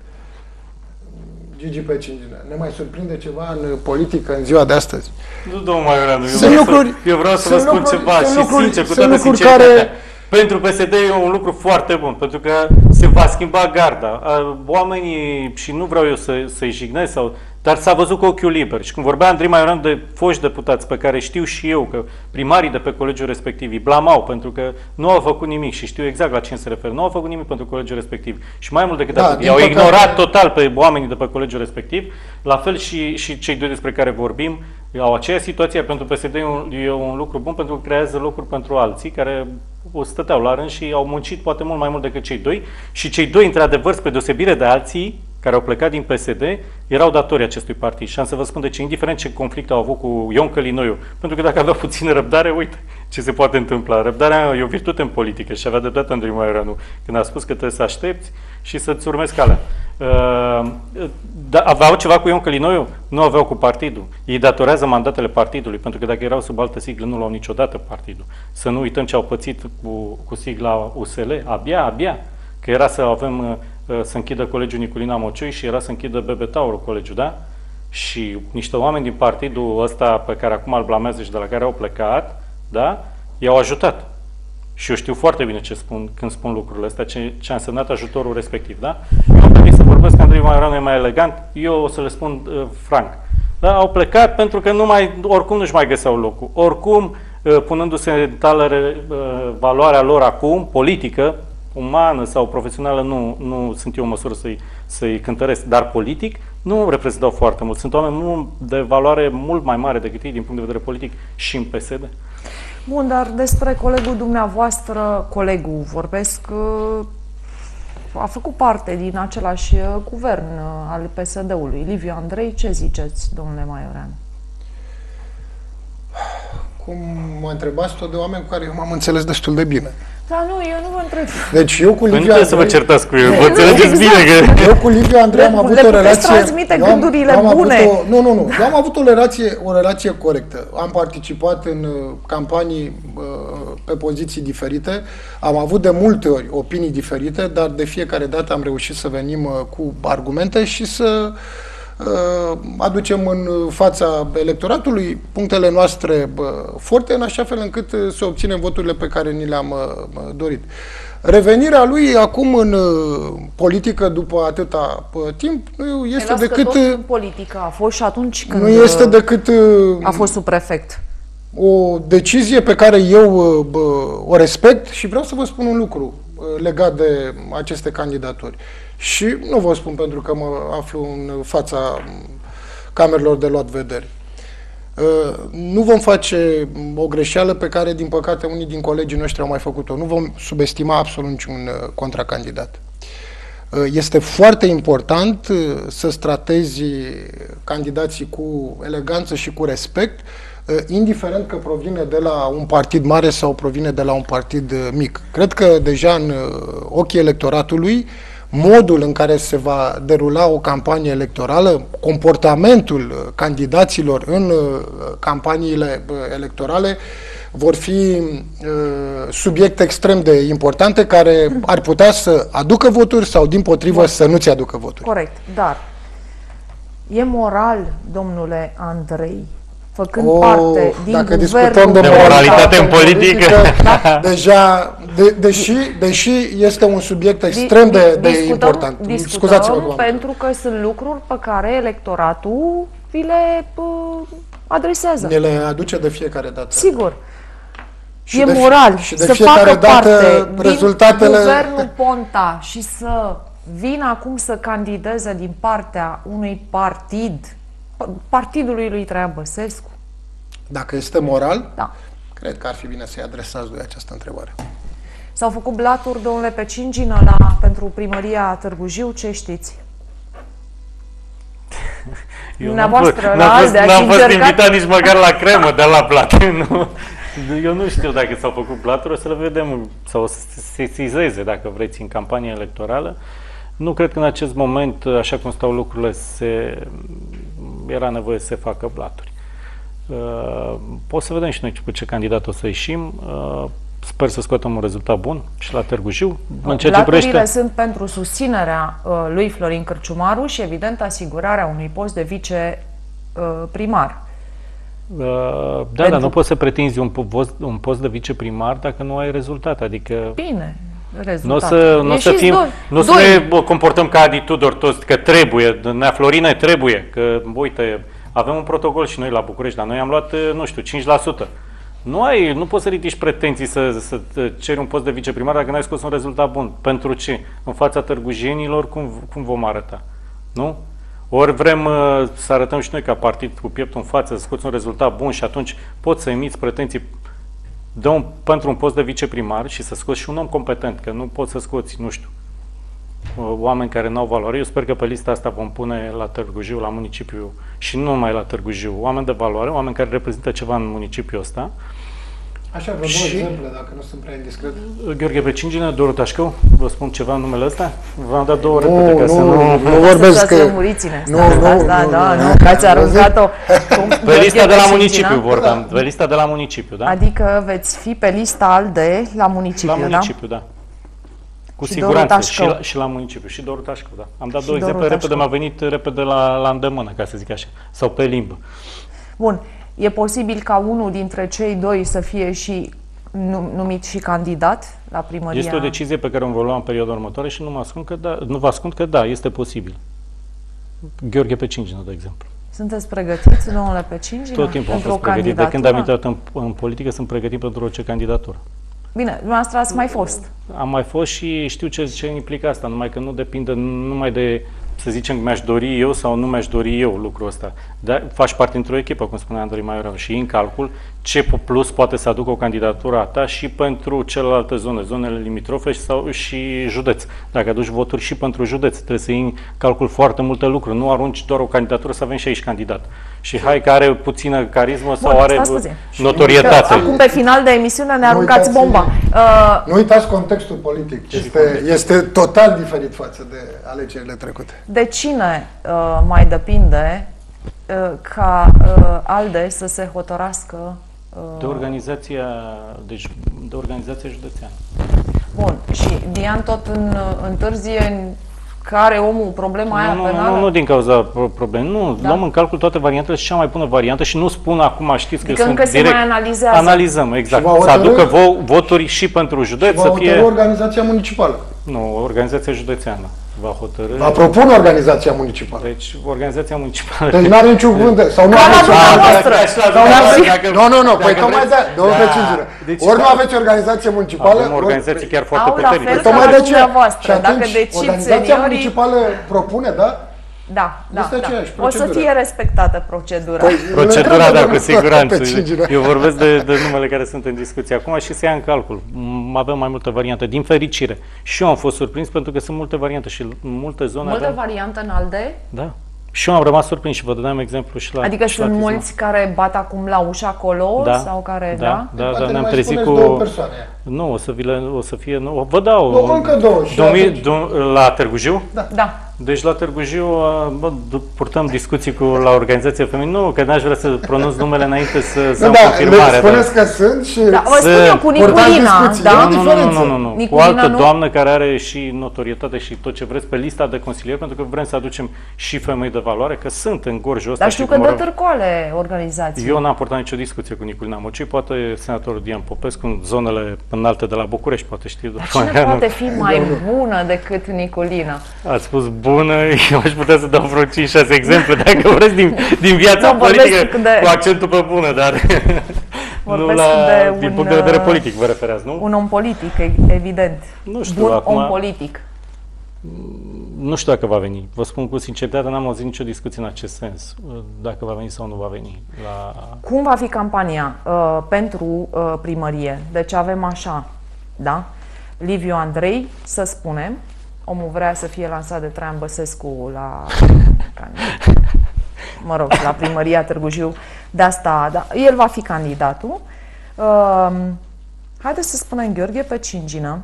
Gigi Pecingine, ne mai surprinde ceva în politică în ziua de astăzi? Nu, domnul Maioreanu, eu, sunt lucruri, să, eu vreau să vă spun lucruri, ceva și lucruri, sincer, cu sunt toată sinceritatea. Care... Pentru P S D e un lucru foarte bun, pentru că se va schimba garda. Oamenii, și nu vreau eu să, să-i jignesc, sau, dar s-a văzut cu ochiul liber. Și când vorbea Andrei Maioreanu de foști deputați, pe care știu și eu că primarii de pe colegiul respectiv îi blamau pentru că nu au făcut nimic și știu exact la cine se referă. Nu au făcut nimic pentru colegiul respectiv. Și mai mult decât da, atât, i-au păcate... ignorat total pe oamenii de pe colegiul respectiv. La fel și, și cei doi despre care vorbim au aceeași situație. Pentru P S D e un, e un lucru bun pentru că creează locuri pentru alții care o stăteau la rând și au muncit poate mult mai mult decât cei doi. Și cei doi, într-adevăr, spre deosebire de alții care au plecat din P S D, erau datori acestui partid. Și am să vă spun de ce, indiferent ce conflict au avut cu Ion Călin Noiu, pentru că dacă avea puțină răbdare, uite ce se poate întâmpla. Răbdarea e o virtute în politică și avea dreptate Andrei Maioreanu când a spus că trebuie să aștepți și să-ți urmezi calea. Uh, da, aveau ceva cu Ion Călin Noiu? Nu aveau cu partidul. Ei datorează mandatele partidului, pentru că dacă erau sub altă siglă, nu luau niciodată partidul. Să nu uităm ce au pățit cu, cu sigla U S L, abia, abia, că era să avem să închidă colegiul Niculina Mocioi și era să închidă B B Tauro colegiul, da? Și niște oameni din partidul ăsta pe care acum îl blamează și de la care au plecat, da? I-au ajutat. Și eu știu foarte bine ce spun când spun lucrurile astea, ce, ce a însemnat ajutorul respectiv, da? Eu am venit să vorbesc că Andrei Maioreanu e mai elegant, eu o să le spun uh, franc. Da? Au plecat pentru că nu mai, oricum nu-și mai găseau locul. Oricum, uh, punându-se în talere uh, valoarea lor acum, politică, umană sau profesională, nu, nu sunt eu în măsură să-i, să-i cântăresc, dar politic nu reprezentau foarte mult. Sunt oameni mult, de valoare mult mai mare decât ei din punct de vedere politic și în P S D. Bun, dar despre colegul dumneavoastră, colegul, vorbesc, a făcut parte din același guvern al P S D-ului. Liviu Andrei, ce ziceți, domnule Maioreanu? Cum mă întrebați tot de oameni cu care eu m-am înțeles destul de bine. Da, nu, eu nu vă întreb. Deci eu cu Liviu Andrei... Nu să vă certați cu el, vă înțelegeți bine că... Eu cu Liviu Andrei am avut o relație... transmite gândurile am, am bune. O, nu, nu, nu. Eu am avut o relație, o relație corectă. Am participat în uh, campanii uh, pe poziții diferite. Am avut de multe ori opinii diferite, dar de fiecare dată am reușit să venim uh, cu argumente și să... aducem în fața electoratului punctele noastre forte, în așa fel încât să obținem voturile pe care ni le-am dorit. Revenirea lui acum în politică după atâta timp nu este decât... În politică a fost și atunci când nu este decât a fost subprefect. O decizie pe care eu o respect și vreau să vă spun un lucru legat de aceste candidaturi. Și nu vă spun pentru că mă aflu în fața camerelor de luat vedere. Nu vom face o greșeală pe care, din păcate, unii din colegii noștri au mai făcut-o. Nu vom subestima absolut niciun contracandidat. Este foarte important să tratezi candidații cu eleganță și cu respect, indiferent că provine de la un partid mare sau provine de la un partid mic. Cred că deja în ochii electoratului, modul în care se va derula o campanie electorală, comportamentul candidaților în campaniile electorale vor fi uh, subiecte extrem de importante care ar putea să aducă voturi sau, dimpotrivă, să nu-ți aducă voturi. Corect, dar e moral, domnule Andrei, făcând O, parte din dacă guvernul... discutăm de De moralitate în politică, da. deja, de, deși, deși este un subiect extrem de, de discutăm, important. Discutăm Scuzați-mă, pentru că sunt lucruri pe care electoratul vi le uh, adresează. ne le aduce de fiecare dată. Sigur. Și e de, moral și de să fiecare facă dată parte rezultatele... din guvernul Ponta și să vină acum să candideze din partea unui partid, partidului lui Traian Băsescu. Dacă este moral, Da. cred că ar fi bine să-i adresați lui această întrebare. S-au făcut blaturi, domnule Pecingină, la, pentru primăria Târgu Jiu, ce știți? Eu n-am fost, Dumneavoastră, la n-am fost, ALDE, ați n-am fost încercat? invitat nici măcar la cremă de la plat. Nu. Eu nu știu dacă s-au făcut blaturi, o să le vedem, sau o să se sesizeze, dacă vreți, în campania electorală. Nu cred că în acest moment, așa cum stau lucrurile, se, era nevoie să se facă blaturi. Uh, Poți să vedem și noi cu ce candidat o să ieșim. Uh, Sper să scoatem un rezultat bun și la Târgu Jiu. În ceea ce Blaturile privește... sunt pentru susținerea uh, lui Florin Cârciumaru și, evident, asigurarea unui post de viceprimar. Uh, da, Pentru- dar nu poți să pretinzi un post, un post de viceprimar dacă nu ai rezultat. Adică Bine, nu o rezultat. să, n-o să, Ieșiți fim, doi. n-o să Doi. ne bă, comportăm ca Adi Tudor toți, că trebuie, Nea Florine trebuie, că uite, avem un protocol și noi la București, dar noi am luat, nu știu, cinci la sută. Nu ai, nu poți să ridici pretenții să, să ceri un post de viceprimar dacă n-ai scos un rezultat bun. Pentru ce? În fața târgujenilor, cum, cum vom arăta? Nu? Ori vrem uh, să arătăm și noi ca partid cu pieptul în față, să scoți un rezultat bun și atunci poți să emiți pretenții de un, pentru un post de viceprimar și să scoți și un om competent, că nu poți să scoți, nu știu, uh, oameni care n-au valoare. Eu sper că pe lista asta vom pune la Târgu Jiu, la municipiu și nu numai la Târgu Jiu, oameni de valoare, oameni care reprezintă ceva în municipiul ăsta. Așa, vreo Și- două exemple, dacă nu sunt prea indiscret. Gheorghe Pecingină, Doru Tașcău, vă spun ceva în numele ăsta? V-am dat două Nu, repede ca nu, să nu... nu Stați vorbesc să că... lămuriți-ne. Nu, Stați, nu, stați, da, nu, da, nu, nu, nu. că ați Am aruncat-o. Pe lista de la Pecingină. municipiu vorbeam, Da. pe lista de la municipiu, da? Adică veți fi pe lista ALDE la municipiu, La da? municipiu, da. Cu Și Doru siguranță, și Tașcău. la, și la municipiu, și Doru Tașcău, da. Am dat Și două Doru exemple, repede Tașcău. mi-a venit repede la, la îndemână, ca să zic așa, sau pe limbă. Bun. E posibil ca unul dintre cei doi să fie și nu- numit și candidat la primăria? Este o decizie pe care o vom lua în perioada următoare și nu mă ascund că da, nu vă ascund că da, este posibil. Gheorghe Pecingină, de exemplu. Sunteți pregătiți, domnule Pecingină, Tot timpul am pentru fost o pregătit. De când am candidatură? intrat în, în politică, sunt pregătit pentru orice candidatură. Bine, dumneavoastră ați mai fost. Am mai fost și știu ce, ce implică asta, numai că nu depinde numai de, să zicem, că mi-aș dori eu sau nu mi-aș dori eu lucrul ăsta. Dar faci parte într-o echipă, cum spunea Andrei Maioreanu, și în calcul ce plus poate să aducă o candidatură a ta și pentru celelalte zone, zonele limitrofe sau și județ. Dacă aduci voturi și pentru județ, trebuie să iei în calcul foarte multe lucruri. Nu arunci doar o candidatură să avem și aici candidat. Și hai că are puțină carismă sau Bun, are stați puțin. notorietate. Acum, pe final de emisiune, ne aruncați uitați- bomba. Uh, Nu uitați contextul politic. Este, este total diferit față de alegerile trecute. de cine uh, mai depinde uh, ca uh, ALDE să se hotărască? Uh, De organizația, deci de organizația județeană. Bun. Și Dian tot în, întârzie în care omul problema aia Nu, nu, penală? nu, nu din cauza pro- problemei. Nu, Da. luăm în calcul toate variantele și cea mai bună variantă și nu spun acum, știți că Adică sunt încă se direct. mai analizează. Analizăm, exact. Și va Să hotărâ- aducă vo- voturi și pentru județ, Va să hotărâ fie... organizația municipală. Nu, organizația județeană va hotărâ. Va propune organizația municipală. Deci, organizația municipală... Deci nu are niciun cuvânt de... Sau nu Ca la aveți dumneavoastră. Sau nu aveți- Dacă- Nu, nu, nu, dacă păi tocmai vreți- de domnul Da. Pecingină. Deci, Ori nu da. aveți organizație municipală, Avem o ori- organizație chiar foarte Au la puternică. fel Păi ca tocmai la de ce? dumneavoastră. Și atunci, Dacă decid organizația seniorii- municipală propune, da? Da, da, Este da. aceeași O să procedură. fie respectată procedura. Păi, Procedura, îl da, întreabă cu domnul siguranță. Pecingină. Eu vorbesc de, de numele care sunt în discuție acum și se ia în calcul. M- Avem mai multe variante, din fericire. Și eu am fost surprins pentru că sunt multe variante și în multe zone Multe avem... variante în ALDE? Da. Și eu am rămas surprins și vă dădeam exemplu și la Adică și la sunt Crisma. mulți care bat acum la ușă acolo? Da, sau care, da, da? da, Poate da, ne ne-am mai trezit spuneți cu... două persoane. Nu, o să, vi le, o să fie... Nu, vă dau... Nu, încă două. Și Domnii, atunci- dom, la Târgu Jiu? Da. Da. Deci la Târgu Jiu bă, d- purtăm discuții cu la organizația feminină. Nu, că n-aș vrea să pronunț numele înainte să, să Nu, am da, confirmare. le spuneți că sunt și... Da, vă spun Să eu cu purtați Niculina, discuții. da? Nu, nu, nu, diferență. nu, nu, nu. Cu o Niculina, altă nu? doamnă care are și notorietate și tot ce vreți pe lista de consilieri, pentru că vrem să aducem și femei de valoare, că sunt în gorjul ăsta. Dar știu și că cum dă mă rog, târcoale organizații. eu n-am purtat nicio discuție cu Niculina Mocii, poate senatorul Dian Popescu în zonele înalte de la București, poate știu. Dar cine poate fi mai bună decât Niculina? Ați spus bună, eu aș putea să dau vreo cinci șase exemple, dacă vreți, din, din viața Nu, vorbesc politică, de- cu accentul pe bună, dar nu Vorbesc la, de din un, punct de vedere uh, politic vă referați, nu? Un om politic, e- evident. Nu știu, Bun acum- om politic. Nu știu dacă va veni. Vă spun cu sinceritate, n-am auzit nicio discuție în acest sens, dacă va veni sau nu va veni. La... Cum va fi campania uh, pentru uh, primărie? Deci avem așa, da? Liviu Andrei, să spunem, omul vrea să fie lansat de Traian Băsescu la, mă rog, la primăria Târgu Jiu. De asta, da, el va fi candidatul. Uh, haideți să spunem Gheorghe Pecingină,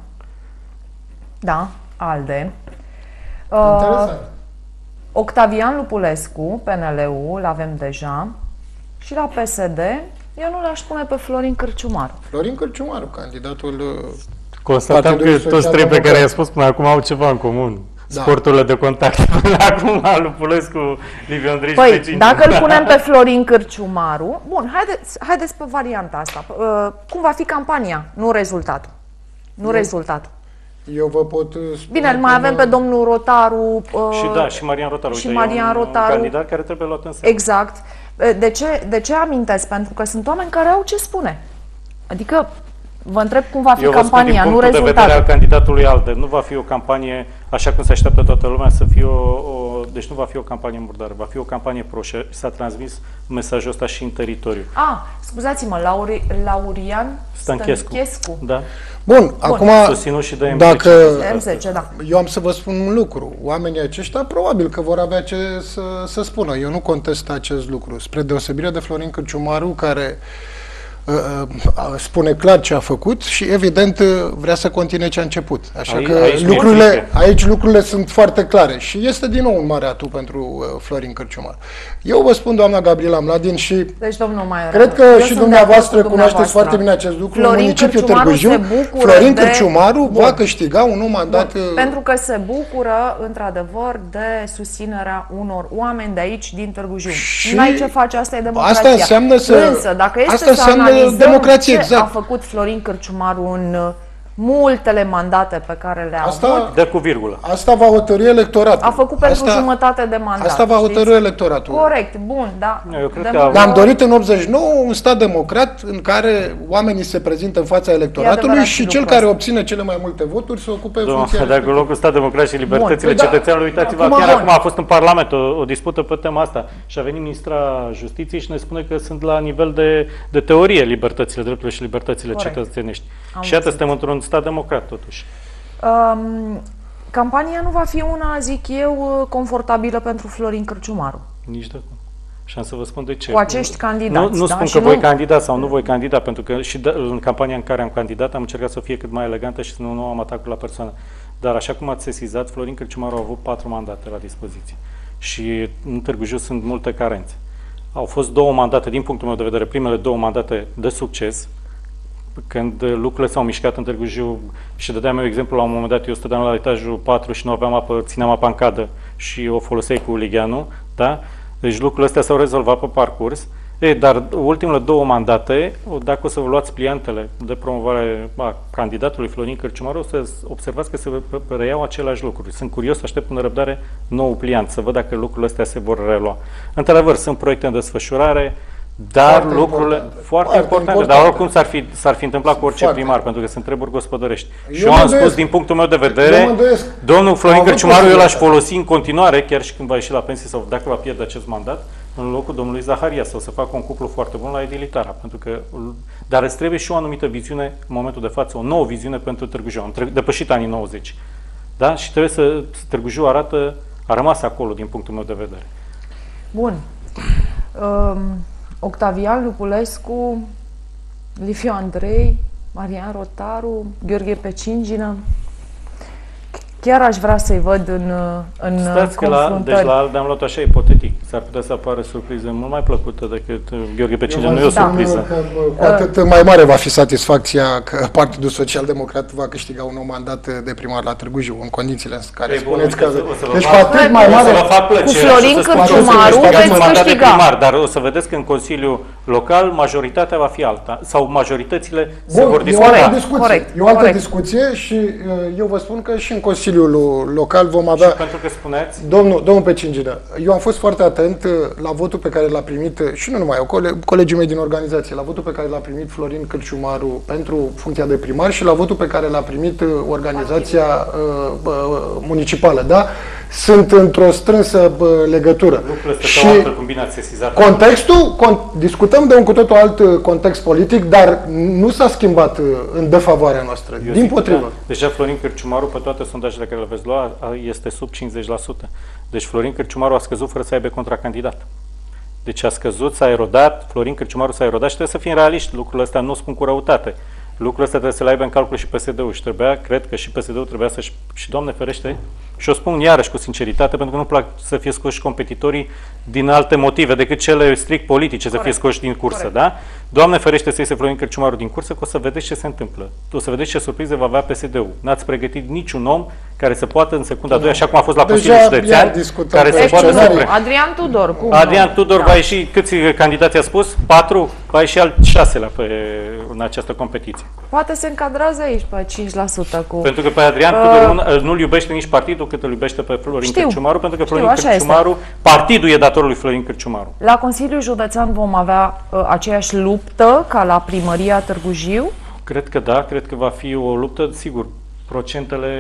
da, ALDE. Uh, Interesant. Octavian Lupulescu, P N L-ul, l-avem deja. Și la P S D, eu nu l-aș pune pe Florin Cârciumaru. Florin Cârciumaru, candidatul... uh, Constatăm Partidul că toți trei pe Social-Democrat. care i-a spus până acum au ceva în comun. Da. Sporturile de contact. Până acum, Lupulescu, Liviu Andrei și Păi, Pecinci. dacă îl punem pe Florin Cârciumaru, bun, haideți, haideți pe varianta asta. Uh, cum va fi campania, nu rezultatul. Nu rezultatul. Eu vă pot uh, spune Bine, îl mai cum, avem pe domnul Rotaru. uh, Și da, și Marian Rotaru. și Uite, Marian e un, Rotaru. un candidat care trebuie luat în seamă. Exact. De ce, de ce amintesc? Pentru că sunt oameni care au ce spune. Adică, vă întreb cum va fi Eu vă spun campania, din nu punctul de vedere al rezultatul. candidatului ALDE. Nu va fi o campanie, așa cum se așteaptă toată lumea, să fie o, o... Deci nu va fi o campanie murdară, va fi o campanie pro și s-a transmis mesajul ăsta și în teritoriu. Ah, scuzați-mă, Lauri, Laurian Stănchescu. Stănchescu. Da? Bun, acum, Susținut și de M dacă M zece, da. eu am să vă spun un lucru, oamenii aceștia probabil că vor avea ce să, să spună. Eu nu contest acest lucru. Spre deosebire de Florin Cârciumaru, care uh, uh, spune clar ce a făcut și evident uh, vrea să continue ce a început. Așa Aici- că aici mi-e lucrurile, frică. aici lucrurile sunt foarte clare și este din nou un mare atu pentru uh, Florin Cârciumaru. Eu vă spun, doamna Gabriela Mladin, și Deci, domnul Maior, cred că eu și sunt dumneavoastră de acord cu cunoașteți dumneavoastră. foarte bine acest lucru. Florin În municipiul Cârciumaru Târgu Jiu, se bucură Florin de- Cârciumaru Bun. va câștiga un nou mandat. Bun, uh, pentru că se bucură, într-adevăr, de susținerea unor oameni de aici, din Târgu Jiu. Și N-ai ce face, asta e democrația. asta înseamnă să- Însă, dacă este asta să înseamnă analizăm democrație, ce exact. a făcut Florin Cârciumaru în uh, multele mandate pe care le-a avut, Asta, Dă cu virgulă. asta va hotărâi electoratul. a făcut pentru asta, jumătate de mandat. Asta va știți? hotărâi electoratul. Corect, bun, da. Eu cred că Democrat- Ne-am dorit în optzeci și nouă un stat democrat în care oamenii se prezintă în fața electoratului adevărat și și cel lucrul care ăsta. obține cele mai multe voturi să ocupe Domnul, funcția dacă respectivă. locul stat democrat și libertățile Bun, păi da. cetățeanului, uitați-vă, Acum, chiar bun. acum a fost în Parlament o, o dispută pe tema asta și a venit ministra Justiției și ne spune că sunt la nivel de, de teorie libertățile, drepturile și libertățile Corect. cetățenești. Am și iată, înțeles. suntem într-un stat democrat totuși. Um, campania nu va fi una, zic eu, confortabilă pentru Florin Cârciumaru. Nici de cum. Și am să vă spun de ce. Cu acești candidați, Nu, nu da? spun Și că nu- voi candida sau nu voi candida, pentru că și de, în campania în care am candidat am încercat să fie cât mai elegantă și să nu, nu am atacuri la persoană. Dar așa cum ați sesizat, Florin Cârciumaru a avut patru mandate la dispoziție. Și în Târgu Jiu sunt multe carențe. Au fost două mandate, din punctul meu de vedere, primele două mandate de succes, când lucrurile s-au mișcat în Târgu Jiu și dădeam eu exemplu, la un moment dat eu stăteam la etajul patru și nu aveam apă, țineam apa în cadă și o foloseai cu ligheanul, da? Deci lucrurile astea s-au rezolvat pe parcurs. E, dar ultimele două mandate, dacă o să vă luați pliantele de promovare a candidatului Florin Cârciumaru, o să observați că se reiau aceleași lucruri. Sunt curios, aștept în răbdare nou pliant, să văd dacă lucrurile astea se vor relua. Într-adevăr, sunt proiecte în desfășurare, dar Foarte lucrurile importante. foarte, Foarte importante, importante. dar oricum s-ar fi, s-ar fi întâmplat cu orice Foarte. primar, pentru că sunt treburi gospodărești. Eu și eu mă am îndoiesc. spus, din punctul meu de Eu vedere, mă îndoiesc. domnul Florin Au avut Cârciumaru eu l-aș posibilitatea. folosi în continuare, chiar și când va ieși la pensie sau dacă va pierde acest mandat, în locul domnului Zaharia, sau să facă un cuplu foarte bun la Edilitara. Pentru că, dar îți trebuie și o anumită viziune, în momentul de față, o nouă viziune pentru Târgu Jiu. Am tre- depășit anii nouăzeci. Da? Și trebuie să, Târgu Jiu arată, a rămas acolo, din punctul meu de vedere. Bun. Um, Octavian Lupulescu, Liviu Andrei, Marian Rotaru, Gheorghe Pecingină. Chiar aș vrea să-i văd în, în Stați că la, deci la Alde am luat așa ipotetic. S-ar putea să apară surpriză mult mai plăcută decât Gheorghe Pecingină. Nu e o surpriză. Că, cu atât mai mare va fi satisfacția că Partidul Social Democrat va câștiga un nou mandat de primar la Târgu Jiu, în condițiile în care Ei, spuneți bun, că... o să vă Deci fac- cu atât mai O mare... să vă fac plăcere Cu și Florin să spuneți Cârciumaru că veți un mandat de câștiga. primar, dar o să vedeți că în Consiliul Local majoritatea va fi alta. Sau majoritățile se Bun, vor e o discuta. altă discuție. Corect, E o altă corect. discuție și uh, eu vă spun că și în Consiliul Local vom avea... Și pentru că spuneți, Domnul, domnul Pecingină, eu am fost foarte atent uh, la votul pe care l-a primit, uh, și nu numai eu, cole, colegii mei din organizație, la votul pe care l-a primit Florin Cârciumaru pentru funcția de primar și la votul pe care l-a primit uh, organizația uh, uh, municipală, da? Sunt într-o strânsă uh, legătură. lucrurile astea Și pe o altă, cum bine ați sesizat. contextul, con, discutăm de un cu totul alt uh, context politic, dar nu s-a schimbat uh, în defavoarea noastră, Eu din zic, potrivă. da, deja Florin Cârciumaru, pe toate sondajele care le veți lua, a- este sub cincizeci la sută. Deci Florin Cârciumaru a scăzut fără să aibă contracandidat. Deci a scăzut, s-a erodat, Florin Cârciumaru s-a erodat și trebuie să fim realiști. Lucrurile astea nu spun cu răutate. Lucrurile astea trebuie să le aibă în calcul și P S D-ul și trebuia, cred că și P S D-ul trebuia să-și, și Doamne ferește, și o spun iarăși cu sinceritate, pentru că nu plac să fie scoși competitorii din alte motive decât cele strict politice, să fie scoși din cursă, Corect. da? Doamne ferește să iese Florin Cârciumaru din cursă, că o să vedeți ce se întâmplă. O să vedeți ce surprize va avea P S D-ul. N-ați pregătit niciun om care să poată în secunda a doua, așa cum a fost la Deja Consiliul iar Județean, discutăm care pe se Deci, poate nu, să scenarii. pre... Adrian Tudor, cum Adrian nu? Tudor Da. va ieși, câți candidați a spus? Patru? Va ieși al șaselea pe, în această competiție. Poate se încadrează aici pe cinci la sută cu... Pentru că pe Adrian Uh, Tudor nu- nu-l iubește nici partidul cât îl iubește pe Florin Știu. Cârciumaru, pentru că Știu, Florin așa Cârciumaru, partidul e datorul lui Florin Cârciumaru. La Consiliul Județean vom avea uh, aceeași luptă ca la Primăria Târgu Jiu? Cred că da, cred că va fi o luptă, sigur, procentele...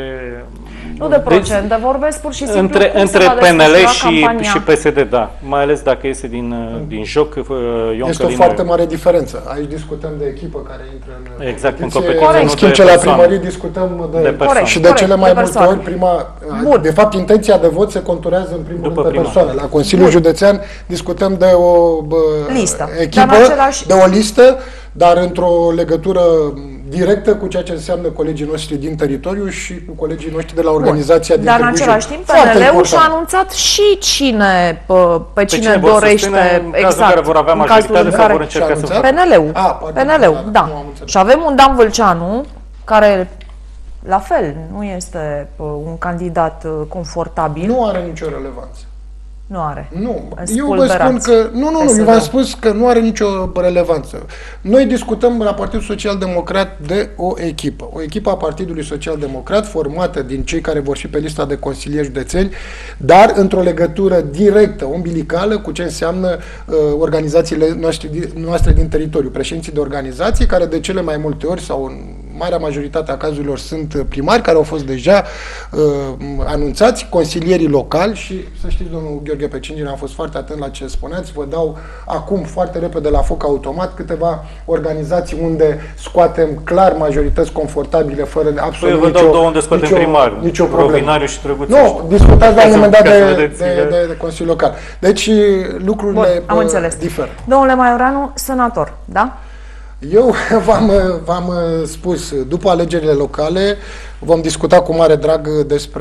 Nu de procente, vorbesc pur și simplu Între, cum între se va P N L desfășura și, campania. și P S D, da. Mai ales dacă iese din, din joc uh, Ion Este o Călinoiu. foarte mare diferență. Aici discutăm de echipă care intră în Exact, în competiție. competiție, În nu schimb, de ce la persoane. primării discutăm de, De persoane. și de Corect, cele mai de multe persoane. ori prima, Bun. de fapt intenția de vot se conturează în primul După rând pe prima. persoane. La Consiliul Județean discutăm de o bă, Listă. echipă, Dar în același- de o listă, dar într-o legătură directă cu ceea ce înseamnă colegii noștri din teritoriu și cu colegii noștri de la organizația din Dar în Târgu Jiu. același timp, Foarte P N L-ul important. și-a anunțat și cine, pe, pe cine, cine vor dorește, susține în cazul exact, în care vor avea în cazul majoritate în sau care- vor încerca Și-a să... anunțat? P N L-ul, Ah, pardon, P N L-ul, da, da. nu am înțeles. Și avem un Dan Vâlceanu, care la fel nu este uh, un candidat uh, confortabil. Nu are nicio relevanță. Nu are. Nu, Îți eu vă spun spulberați că, nu, nu, nu, P S D-ul. eu v-am spus că nu are nicio relevanță. Noi discutăm la Partidul Social Democrat de o echipă. O echipă a Partidului Social Democrat formată din cei care vor fi pe lista de consilieri județeni, dar într-o legătură directă, umbilicală, cu ce înseamnă uh, organizațiile noastre, noastre din teritoriu. Președinții de organizații, care de cele mai multe ori sau în marea majoritate a cazurilor sunt primari, care au fost deja uh, anunțați, consilierii locali și, să știți, domnul Gheorghe Pecingină, am fost foarte atent la ce spuneați, vă dau acum foarte repede la foc automat câteva organizații unde scoatem clar majorități confortabile, fără absolut Păi eu vă nicio, dau două unde scoatem nicio, primar, nicio problemă. Rovinariu și Drăguț. Nu, discutați la un moment dat Ca să de, vedeți, de, de, de Consiliul Local. Deci lucrurile Bun, am uh, înțeles. diferă. Domnule Maioreanu, senator, da? Eu v-am, v-am spus, după alegerile locale vom discuta cu mare drag despre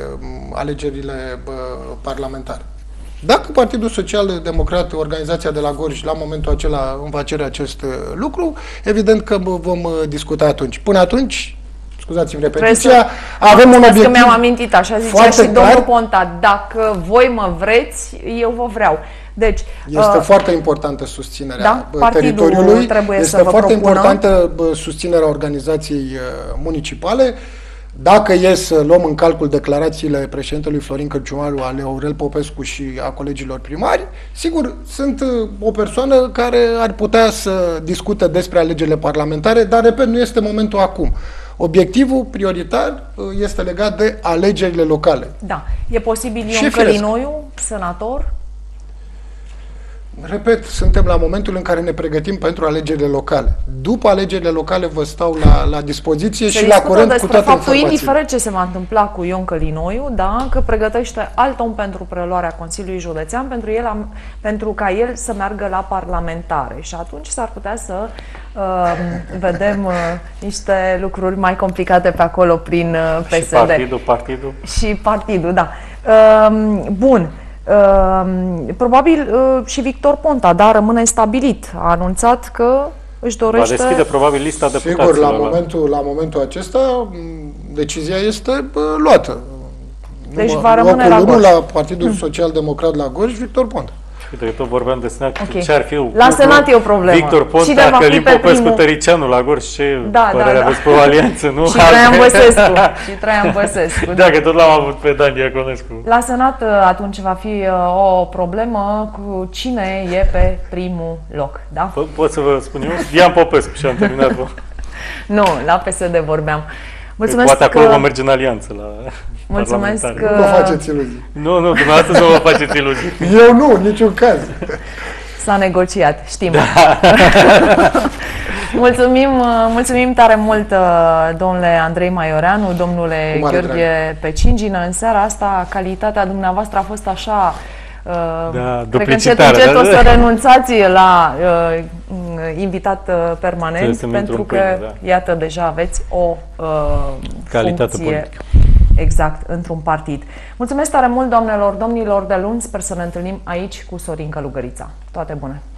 alegerile bă, parlamentare. Dacă Partidul Social Democrat, organizația de la Gorj, la momentul acela îmi va cere acest lucru, evident că bă, vom discuta atunci. Până atunci, scuzați-mi repetiția, să... avem un Mulțumesc obiectiv că mi-am amintit, așa zicea foarte și domnul clar. Ponta. Dacă voi mă vreți, eu vă vreau. Deci, Este uh, foarte importantă susținerea da, bă, partidul teritoriului, trebuie este să vă foarte propună. importantă bă, susținerea organizației uh, municipale. Dacă e să luăm în calcul declarațiile președintelui Florin Cârciumaru, ale Aurel Popescu și a colegilor primari, sigur, sunt uh, o persoană care ar putea să discute despre alegerile parlamentare, dar, repet, nu este momentul acum. Obiectivul prioritar uh, este legat de alegerile locale. da, e posibil Și Ion firesc. Călinoiu, senator? Repet, suntem la momentul în care ne pregătim pentru alegerile locale. După alegerile locale vă stau la, la dispoziție Se și la discută curent cu despre toate faptul, informațiile. indiferent ce se va întâmpla cu Ion Călinoiu, da, că pregătește alt om pentru preluarea Consiliului Județean, pentru, el, am- pentru ca el să meargă la parlamentare. Și atunci s-ar putea să uh, vedem uh, niște lucruri mai complicate pe acolo prin uh, P S D. Și partidul, partidul. Și partidul, da. Uh, bun. Uh, probabil uh, și Victor Ponta, da, rămâne stabilit. A anunțat că își dorește... Va deschide probabil lista deputaților. Sigur, la momentul, la momentul acesta decizia este bă, luată. Deci Nu, va rămâne la Gorj. la Partidul hmm. Social Democrat la Gorj, Victor Ponta. Uite că tot vorbeam de Senat, Okay. ce ar fi la Senat e o problemă. Victor Ponta, Călin Popescu, Tăricianu la Gorj, ce da, părere da, da. aveți pe o alianță, nu? Și Traian Băsescu. Și Traian Băsescu. Da, că tot l-am avut pe Dan Diaconescu. La Senat atunci va fi o problemă cu cine e pe primul loc, da? Po- pot să vă spun eu? Dian Popescu și am terminat. Nu, la P S D vorbeam. Mulțumesc. Poate acolo că... vom merge în alianță la Mulțumesc că... Nu vă faceți iluzii. Nu, nu, dumneavoastră să vă faceți iluzii. Eu nu, niciun caz. S-a negociat, știm. Da. mulțumim, mulțumim tare mult, domnule Andrei Maioreanu, domnule Gheorghe Pecingină. În seara asta, calitatea dumneavoastră a fost așa... Da, cred că încet, încet o să renunțați la uh, invitat uh, permanent, pentru că, pâine, da. iată, deja aveți o uh, calitate funcție politică. Exact, într-un partid. Mulțumesc tare mult, doamnelor, domnilor, de luni. Sper să ne întâlnim aici cu Sorin Călugărița. Toate bune!